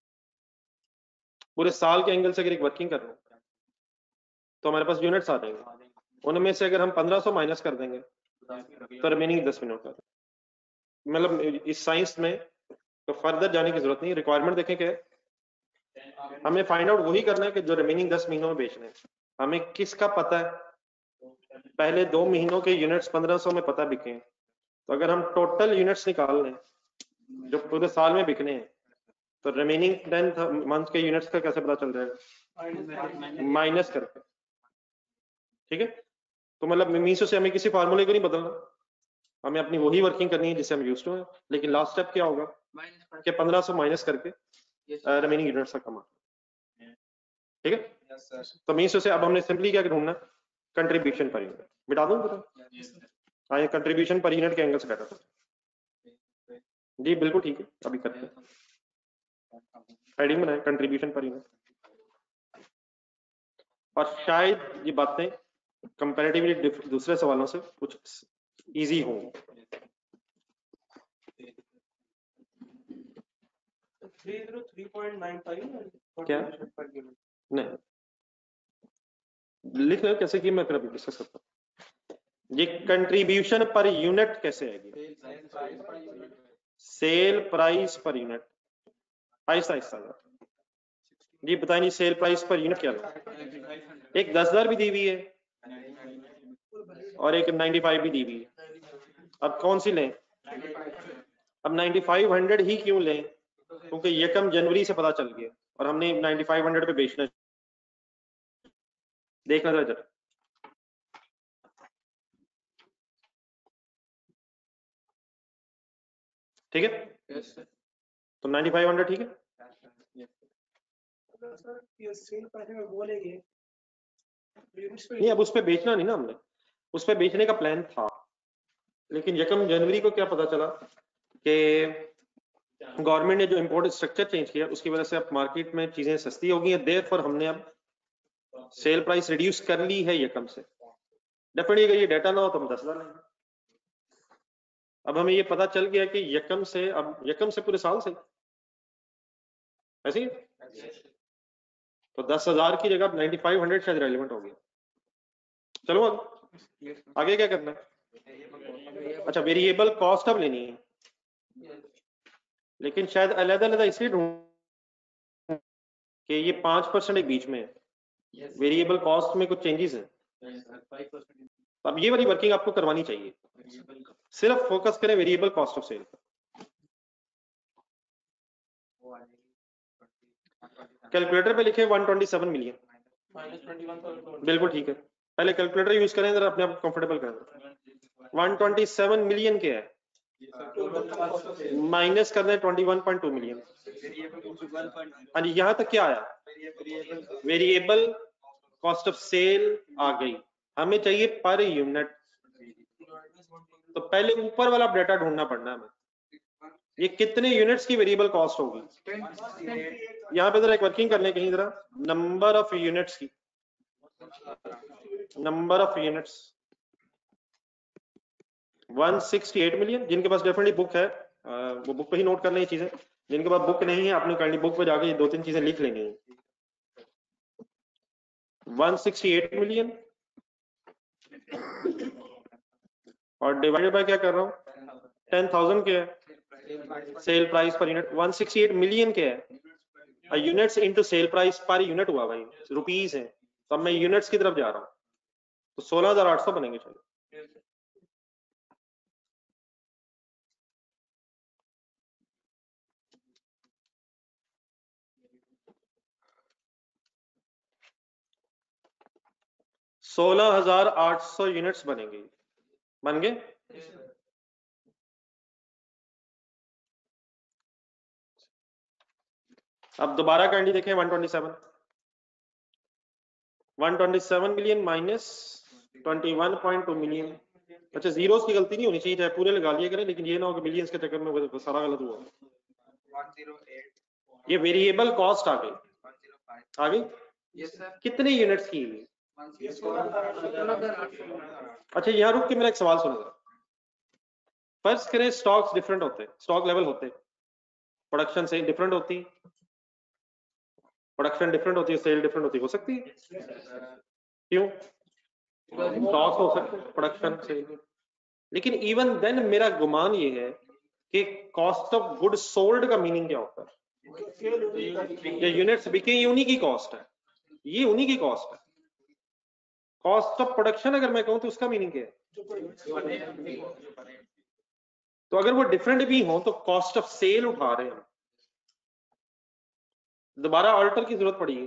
पूरे साल के एंगल से अगर एक वर्किंग कर लूं तो हमारे पास यूनिट्स आ जाएंगे। उनमें से अगर हम पंद्रह सौ माइनस कर देंगे तो रिमेनिंग दस मिनट का, मतलब इस साइंस में तो फर्दर जाने की जरूरत नहीं। रिक्वायरमेंट देखें कि हमें फाइंड आउट वही करना है कि जो रिमेनिंग दस महीनों में बेचने हैं। हमें किसका पता है, पहले दो महीनों के यूनिट्स पंद्रह सौ में पता बिके हैं, तो अगर हम टोटल यूनिट्स निकाल लें जो पूरे साल में बिकने हैं तो रिमेनिंग टेन मंथ के यूनिट्स का कैसे पता चल जाएगा, माइनस करके। ठीक है, तो मतलब मीन्स से हमें किसी फार्मूले को नहीं बदलना, हमें अपनी वही वर्किंग करनी है जिससे हम यूज्ड टू हैं। लेकिन लास्ट स्टेप क्या होगा कि पंद्रह सौ माइनस करके रिमेनिंग यूनिट्स का कमा। ठीक है, तो मीन्स से अब हमने सिंपली क्या ढूंढना, कंट्रीब्यूशन पर यूनिट। मिटा दूं हाँ, ये कंट्रीब्यूशन पर यूनिट के एंगल से बेटर जी, बिल्कुल ठीक है। अभी करते हैं, हेडिंग बनाए कंट्रीब्यूशन पर यूनिट। और शायद ये बातें कंपैरेटिवली दूसरे सवालों से कुछ इजी हो। क्या नहीं लिख रहे हो कैसे की, मैं फिर अभी डिस्कस करता हूँ। ये कंट्रीब्यूशन पर यूनिट कैसे आएगी, cell price per unit. Aahista Aahista जी बताइए, नहीं सेल प्राइस पर यूनिट क्या लो, एक दस हजार भी दी हुई है और एक नाइन्टी फाइव भी दी हुई है। अब कौन सी लें, अब नाइन्टी फाइव हंड्रेड ही क्यों लें, क्योंकि यकम जनवरी से पता चल गया और हमने नाइन्टी फाइव हंड्रेड पे बेचना। देखना जरा जरा ठीक है, तो नाइन्टी फाइव हंड्रेड ठीक है। नहीं, अब उस पे बेचना नहीं ना हमने, उस पे बेचने का प्लान था, लेकिन यकम जनवरी को क्या पता चला कि गवर्नमेंट ने जो इंपोर्ट स्ट्रक्चर चेंज किया उसकी वजह से अब मार्केट में चीजें सस्ती हो गई हैं। देयरफॉर हमने अब सेल प्राइस रिड्यूस कर ली है यकम से। डेफिनेटली अगर ये डाटा ना हो तो हम दस हजार लेंगे। अब हमें ये पता चल गया कि यकम से, अब यकम से पूरे साल से ऐसे ही, तो दस हजार की जगह नाइन्टी फाइव हंड्रेड शायद रेलिवेंट हो गया। चलो आगे आगे क्या करना है, अच्छा वेरिएबल कॉस्ट अब लेनी है, लेकिन शायद अलग अलग इसलिए ढूंढ कि ये पांच परसेंट एक बीच में है, वेरिएबल कॉस्ट में कुछ चेंजेस हैं। अब ये वाली वर्किंग आपको करवानी चाहिए, सिर्फ फोकस करें variable cost of sale. Calculator पे लिखे वन ट्वेंटी सेवन मिलियन, बिल्कुल ठीक है। पहले कैलकुलेटर यूज करें जरा, अपने आप कंफर्टेबल करें। वन ट्वेंटी सेवन मिलियन क्या है, माइनस कर दें twenty one point two million. हाँ जी, यहां तक क्या आया, वेरिएबल कॉस्ट ऑफ सेल आ गई। हमें चाहिए पर यूनिट, तो पहले ऊपर वाला डेटा ढूंढना पड़ना है। ये कितने यूनिट्स की वेरिएबल कॉस्ट होगी, यहाँ पे जरा एक वर्किंग कर लें कहीं जरा, नंबर ऑफ यूनिट्स की, number of units one sixty eight million. जिनके पास डेफिनेटली बुक है वो बुक पे ही नोट कर लें ये चीजें, जिनके पास बुक नहीं है आपने काइंडली बुक पे जाके ये दो तीन चीजें लिख लेनी है। वन सिक्सटी एट मिलियन और डिवाइडेड बाय क्या कर रहा हूँ, टेन थाउजेंड क्या है sale price per unit, one sixty eight million क्या है units into sale price per unit हुआ भाई, रुपीस है। तो अब मैं यूनिट्स की तरफ जा रहा हूँ तो सोलह हजार आठ सौ बनेंगे। चलो सोलह हजार आठ सौ यूनिट्स बनेंगे, बन गए। अब दोबारा कैंडी देखें one twenty seven, one twenty seven million minus twenty one point two million. अच्छा जीरोस की गलती नहीं होनी चाहिए, चाहे पूरे लगा लिया करें, लेकिन ये ना हो कि मिलियंस के चक्कर में वो सारा गलत हुआ। वन जीरो एट ये वेरिएबल कॉस्ट आ गई, वन जीरो फाइव आ गई। Yes sir. कितने यूनिट्स की हुई? अच्छा यहाँ रुक के मेरा एक सवाल सुनो जरा। फर्ज करें स्टॉक्स डिफरेंट होते हैं, स्टॉक लेवल होते हैं, प्रोडक्शन से डिफरेंट होती, प्रोडक्शन डिफरेंट होती है, सेल डिफरेंट होती, हो सकती है। क्यों? स्टॉक हो सकते हैं, प्रोडक्शन से। लेकिन इवन देन मेरा गुमान ये है कि कॉस्ट ऑफ गुड सोल्ड का मीनिंग क्या होता है? ये यूनिट्स बिके, ये उन्हीं की कॉस्ट है, ये उन्हीं की कॉस्ट है। कॉस्ट ऑफ प्रोडक्शन अगर मैं कहूं तो उसका मीनिंग क्या है? तो अगर वो डिफरेंट भी हो तो कॉस्ट ऑफ सेल उठा रहे हैं। दोबारा ऑल्टर की जरूरत पड़ी है।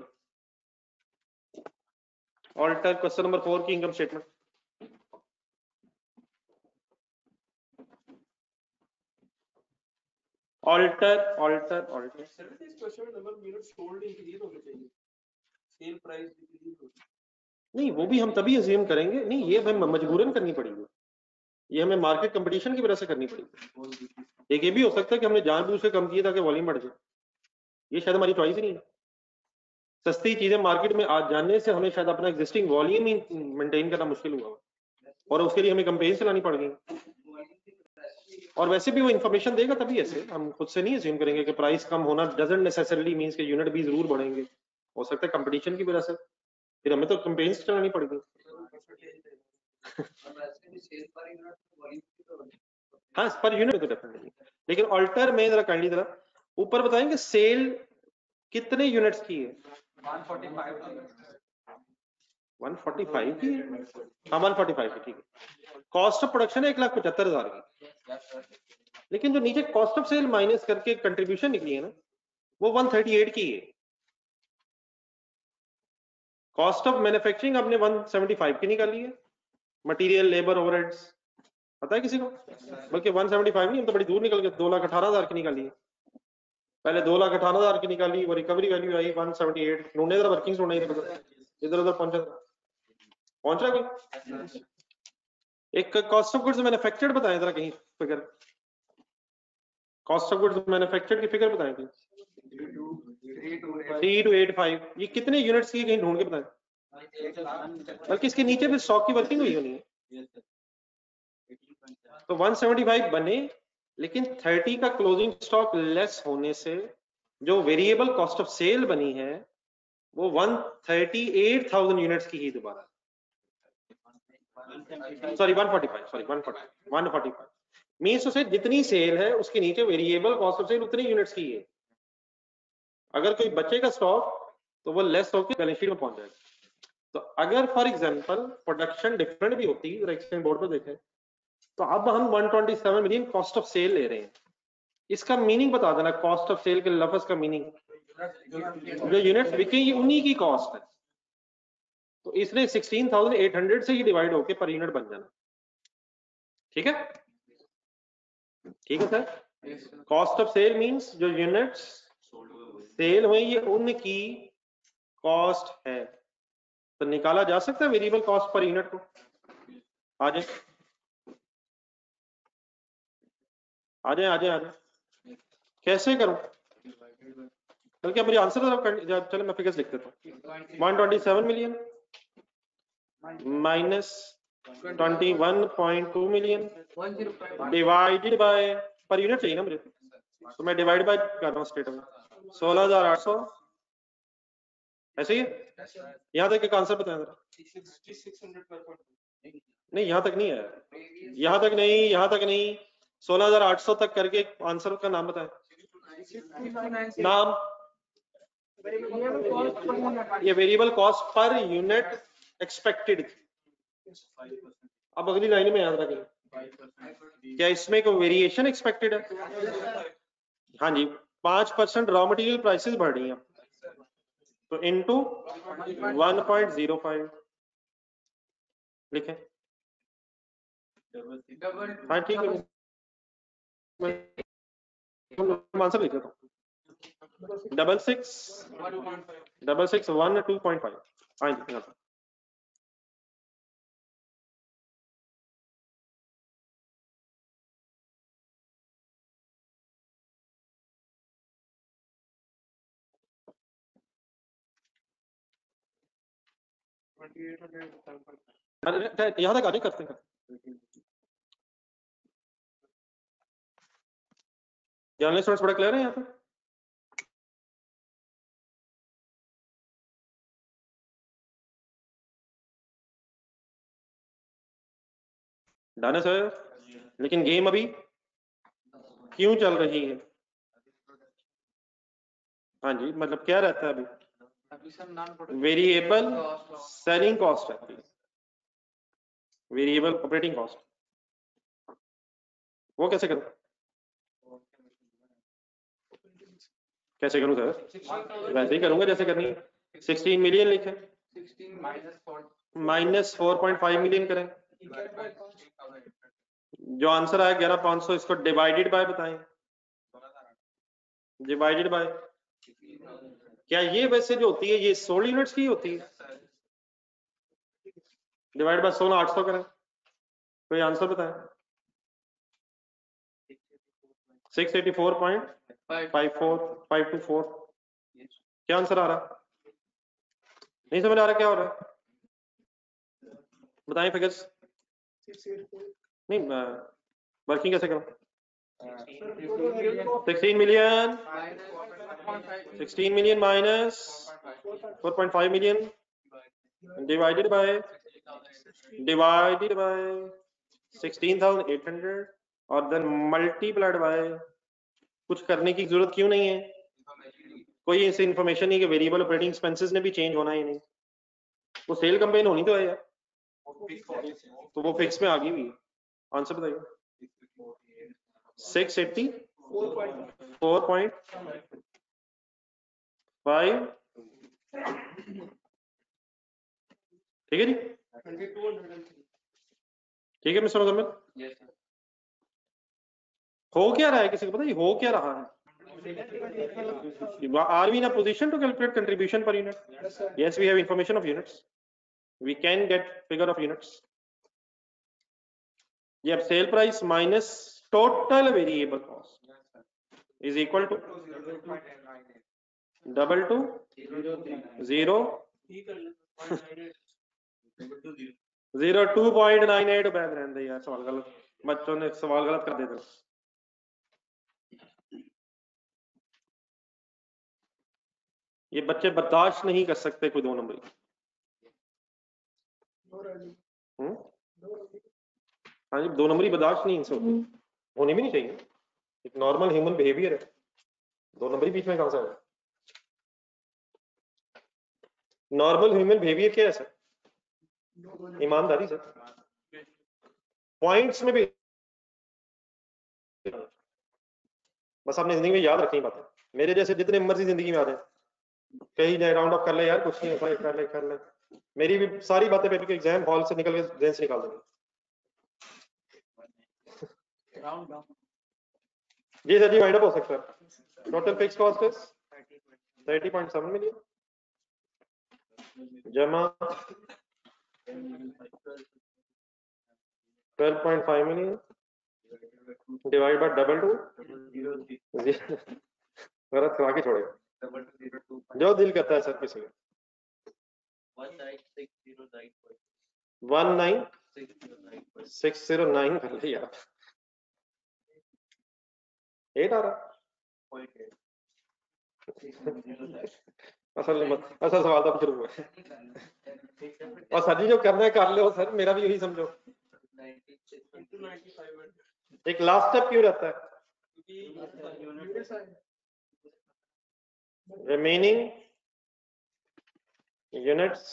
ऑल्टर क्वेश्चन नंबर फोर की income statement. Alter alter alter sir इस क्वेश्चन में number of units sold increase होने चाहिए, सेल प्राइस डिक्रीज हो। नहीं, वो भी हम तभी अज्यूम करेंगे, नहीं ये हमें मजबूरन करनी पड़ेगी, ये हमें मार्केट कंपटीशन की वजह से करनी पड़ेगी। एक ये भी हो सकता है कि हमने जानबूझ के कम किया ताकि वॉल्यूम बढ़ जाए, ये शायद हमारी चॉइस ही नहीं है। सस्ती चीजें मार्केट में आज जानने से हमें शायद अपना एग्जिस्टिंग वॉल्यूम ही मेंटेन करना मुश्किल हुआ और उसके लिए हमें कैंपेन चलानी पड़ गई। और वैसे भी वो इन्फॉर्मेशन देगा तभी, ऐसे हम खुद से नहीं अज्यूम करेंगे कि प्राइस कम होना डजंट नेसेसरीली मींस कि यूनिट भी जरूर बढ़ेंगे। हो सकता है कंपटीशन की वजह से, फिर हमें तो कैंपेन्स चलानी पड़ेगी। हाँ पर यूनिट तो डेफिनेटली, लेकिन ऑल्टर में जरा काइंडली जरा ऊपर बताएंगे सेल कितने यूनिट्स की है? One forty five one forty five की है? हाँ वन फोर्टी फाइव की, ठीक है। कॉस्ट ऑफ प्रोडक्शन है एक लाख पचहत्तर हजार की, लेकिन जो नीचे कॉस्ट ऑफ सेल माइनस करके कंट्रीब्यूशन निकली है ना, वो वन थर्टी एट की है। कॉस्ट ऑफ मैन्युफैक्चरिंग आपने वन सेवेंटी फाइव की निकाली है, मटेरियल लेबर ओवरहेड्स पता है किसी को? बल्कि वन सेवेंटी फाइव नहीं, हम तो बड़ी दूर निकल गए, दो लाख अठारह हजार की निकाली है। पहले दो लाख अठारह हजार की निकाली, वो रिकवरी वैल्यू आई वन सेवेंटी एट। ढूंढने जरा वर्किंग ढूंढने इधर इधर उधर पहुंचा पहुंच रहा कोई? एक कॉस्ट ऑफ गुड्स मैन्युफैक्चर्ड बताएं जरा कहीं figure, cost of goods manufactured की फिगर बताएं कहीं। थ्री टू एट फाइव, ये कितने यूनिट्स की कहीं ढूंढ के बताएं, बल्कि इसके नीचे भी स्टॉक की वर्किंग हुई होनी है। तो वन सेवेंटी फाइव बने, लेकिन थर्टी का क्लोजिंग स्टॉक लेस होने से जो वेरिएबल कॉस्ट ऑफ सेल बनी है वो one thirty eight thousand units की ही दोबारा, sorry one forty five, sorry one forty one forty five means उसे जितनी सेल है उसके नीचे वेरिएबल कॉस्ट ऑफ सेल उतनी यूनिट्स की है। अगर कोई बचेगा स्टॉक तो वो लेस होकर बैलेंस शीट में पहुंच जाएगा। तो अगर फॉर एग्जांपल प्रोडक्शन डिफरेंट भी होती है, एक्सचेंज बोर्ड पर देखें, तो अब हम one twenty seven million cost of sale ले रहे हैं। इसका मीनिंग बता देना, कॉस्ट ऑफ सेल के लफ्ज का मीनिंग, जो यूनिट्स बिकेंगी उन्हीं की कॉस्ट है। तो इसलिए सिक्सटीन थाउजेंड एट हंड्रेड से ही डिवाइड होके पर यूनिट बन जाना। ठीक है, ठीक है sir. Cost of sale means जो यूनिट्स सेल हुई ये उनकी कॉस्ट है। तो निकाला जा सकता है वेरिएबल कॉस्ट पर यूनिट को। आ जाए आ जाए आ जाए आ जाए कैसे करूं? बल्कि अब मुझे आंसर, चलो मैं फिगर्स लिख देता हूं। One twenty seven million minus twenty one point two million divided by, per unit चाहिए ना मुझे, तो मैं डिवाइड बाय कर रहा हूँ स्ट्रेट अवे, सोलह हजार आठ सौ। ऐसे ही यहाँ तक एक आंसर बताएं जरा। नहीं यहाँ तक नहीं है, यहाँ तक नहीं, यहाँ तक नहीं, सोलह हजार आठ सौ तक करके आंसर का नाम बताएं। नाम, ये variable cost per unit expected. अब अगली लाइन में याद रखें, क्या इसमें कोई वेरिएशन एक्सपेक्टेड है? हाँ जी, पांच परसेंट रॉ मटेरियल प्राइसेस बढ़ रही हैं, तो into one point zero five लिखें। डबल हाँ ठीक है, आंसर लिख लेता हूँ। Double six double six one two point five. हाँ जी यहाँ पर यहाँ तक आगे करते हैं। जर्नल स्टूडेंट्स बड़ा क्लियर है यहाँ पे? डन है सर, लेकिन गेम अभी क्यों चल रही है? हाँ जी, मतलब क्या रहता है अभी? अभी sir non variable selling cost है, वेरिएबल ऑपरेटिंग कॉस्ट। वो कैसे करूं? कैसे करूं सर? वैसे ही करूंगा जैसे करनी है। सिक्सटीन मिलियन लिखे, sixteen minus four minus four point five million करें। जो आंसर आया ग्यारह पाँच सौ, इसको डिवाइडेड बाय बताएं। डिवाइडेड बाय क्या ये वैसे जो होती है ये सोलह यूनिट्स की होती है? डिवाइड बाय सोलह आठ सौ करें। कोई आंसर बताएं। Six eighty four point five four five two four. क्या आंसर आ रहा? नहीं समझ आ रहा क्या हो रहा है? बताएं फिगर्स। नहीं वर्किंग कैसे करूं? Sixteen million sixteen million minus four point five million divided by divided by sixteen thousand eight hundred और देन मल्टीप्लाइड बाय। कुछ करने की जरूरत क्यों नहीं है? कोई ऐसी इंफॉर्मेशन नहीं कि वेरिएबल ऑपरेटिंग एक्सपेंसेस ने भी चेंज होना है नहीं। वो सेल कंपेन होनी तो है यार, तो वो फिक्स में आ गई हुई है। आंसर बताइए। Six eighty four point five. ठीक है जी, ठीक है मिस्टर मुजम्मिल। हो क्या रहा है किसी को पता है? हो क्या रहा है? Are we in a position to calculate contribution per unit? Yes, we have information of units. We can get figure of units. ये अब sale price minus total variable cost is equal to double two zero zero two point nine eight. बैद रहने दे यार, सवाल गलत, बच्चों ने सवाल गलत कर देते। ये बच्चे बर्दाश्त नहीं कर सकते कोई दो नंबर। हम्म हाँ जी, दो नंबरी बर्दाश्त नहीं इनसे होती, होनी भी नहीं चाहिए। एक नॉर्मल ह्यूमन बिहेवियर है, दो नंबरी बीच में कहां से आया? नॉर्मल ह्यूमन बिहेवियर क्या है सर? ईमानदारी सर। पॉइंट्स में भी बस आपने जिंदगी में याद रखनी बातें। मेरे जैसे जितने मर्जी जिंदगी में आ रहे हैं, कहीं जाए राउंड ऑफ कर ले यार, कुछ नहीं होता, कर ले कर ले। मेरी भी सारी बातें पेपर के एग्जाम हॉल से निकल के जेन से निकाल देंगे। जी सर जी, वाइंड अप हो सकता है। Total fix cost is thirty point seven million जमा twelve point five million divide by double two गलत करा के छोड़ेगा जो दिल करता है सर किसी का। One nine six zero nine कर ले यार, एट आ रहा। असल असल सवाल तो शुरू हुआ है। और सर जी जो करना है कर लो सर, मेरा भी यही समझो। एक लास्ट स्टेप क्यों रहता है? Remaining units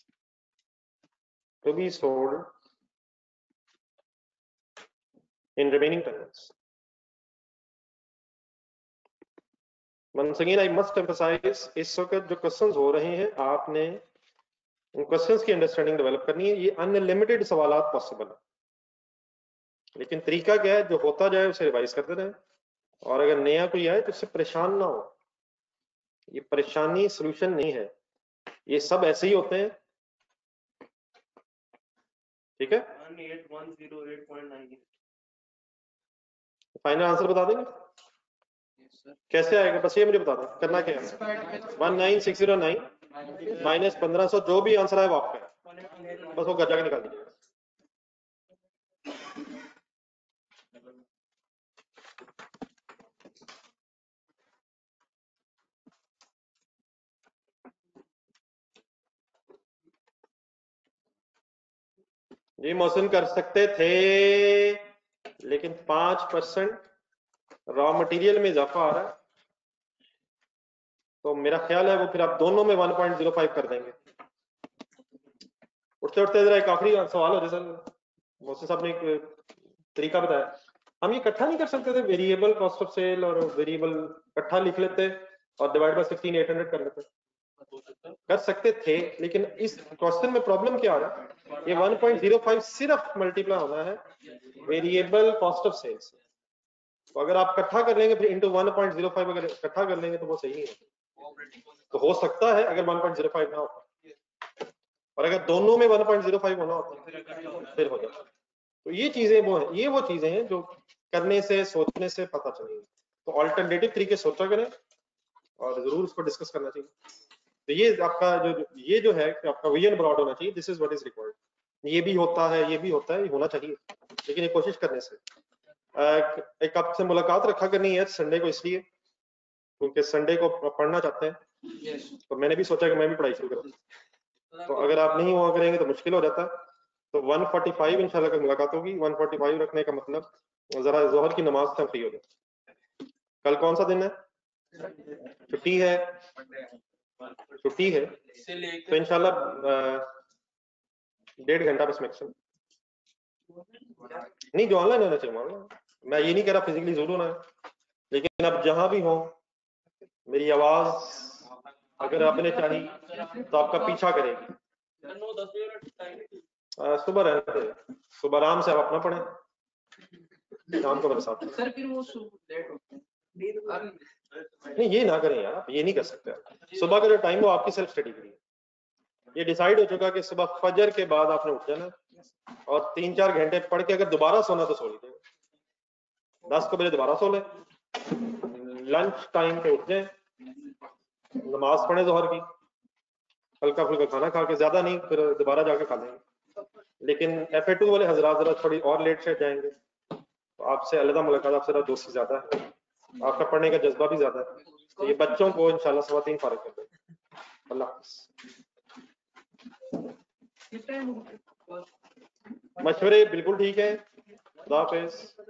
to be sold in remaining tenants. Once again I must emphasize, इस वक्त जो क्वेश्चंस हो रहे हैं आपने उन क्वेश्चंस की अंडरस्टैंडिंग डेवलप करनी है। ये अनलिमिटेड सवालात पॉसिबल है, लेकिन तरीका क्या है, जो होता जाए उसे रिवाइज करते रहे, और अगर नया कोई आए तो उससे परेशान ना हो। ये परेशानी सोल्यूशन नहीं है, ये सब ऐसे ही होते हैं, ठीक है। Eight one zero eight point nine final answer बता देंगे कैसे आएगा, बस ये मुझे बता दें करना क्या है। One nine six zero nine minus पंद्रह सौ, जो भी आंसर आए वो आपका है, बस वो घर जाके निकाल दीजिएगा। जी मोहसिन कर सकते थे, लेकिन पांच परसेंट रॉ मटेरियल में इजाफा आ रहा है, तो मेरा ख्याल है वो फिर आप दोनों में वन पॉइंट जीरो फाइव कर देंगे। उठते उठते जरा एक आखिरी सवाल हो जाए सर, मोहसिन साहब ने एक तरीका बताया, हम ये इकट्ठा नहीं कर सकते थे, वेरिएबल कॉस्ट ऑफ सेल और वेरिएबल इकट्ठा लिख लेते और divide by sixteen eight hundred कर लेते। कर सकते थे, लेकिन इस क्वेश्चन में प्रॉब्लम क्या आ रहा है, ये वन पॉइंट जीरो फाइव सिर्फ मल्टीप्लाई होना है वेरिएबल कॉस्ट ऑफ सेल्स। तो अगर आप इकट्ठा कर लेंगे फिर into one point zero five अगर इकट्ठा कर लेंगे तो वो सही नहीं है। तो हो सकता है अगर वन पॉइंट जीरो फाइव ना होता, और अगर दोनों में वन पॉइंट जीरो फाइव होना होता फिर हो जाता। तो ये चीजें वो है, ये वो चीजें हैं जो करने से सोचने से पता चलेगी। तो ऑल्टरनेटिव तरीके सोचा करें और जरूर उसको डिस्कस करना चाहिए। तो ये आपका जो ये जो है कि आपका विजन ब्रॉड होना चाहिए, this is what is required. ये भी होता है, ये भी होता है, ये होना चाहिए, लेकिन ये कोशिश करने से। एक आपसे मुलाकात रखा करनी है संडे को, इसलिए क्योंकि संडे को पढ़ना चाहते हैं, तो मैंने भी सोचा कि मैं भी पढ़ाई शुरू करूँ। तो अगर आप नहीं हुआ करेंगे तो मुश्किल हो जाता है। तो वन फोर्टी फाइव इंशाल्लाह कल मुलाकात होगी। वन फोर्टी फाइव रखने का मतलब जरा जोहर की नमाज से फ्री हो जाए। कल कौन सा दिन है? छुट्टी है, छुट्टी है, तो इंशाल्लाह डेढ़ घंटा बस मैक्सिमम। नहीं जो ऑनलाइन होना चाहिए ऑनलाइन, मैं ये नहीं कह रहा फिजिकली जरूर होना है, लेकिन अब जहां भी हो मेरी आवाज अगर आपने चाही तो आपका पीछा करेगी। सुबह रहते, सुबह आराम से आप अपना पढ़ें, शाम को मेरे साथ। सर फिर वो लेट होते हैं। नहीं ये ना करें यार, आप ये नहीं कर सकते। सुबह का जो टाइम वो आपकी सेल्फ स्टडी के लिए, ये डिसाइड हो चुका कि सुबह फजर के बाद आपने उठ जाना और तीन चार घंटे पढ़ के अगर दोबारा सोना तो सो लीजिए, दस को बजे दोबारा सो ले, लंच टाइम पे उठ जाए, नमाज पढ़े जोहर की, हल्का फुल्का खाना खा के, ज्यादा नहीं, फिर दोबारा जाके खा लेंगे। लेकिन एफ ए टू वाले हजरात जरा थोड़ी और लेट से जाएंगे, तो आपसे अलग मुलाकात, आपसे जरा दोस्ती ज्यादा है, आपका पढ़ने का जज्बा भी ज्यादा है। तो ये बच्चों को इंशाल्लाह सवा तीन फारिग कर देंगे। अल्लाह हाफ़िज़। मशवरे बिल्कुल ठीक है, खुदा हाफ़िज़।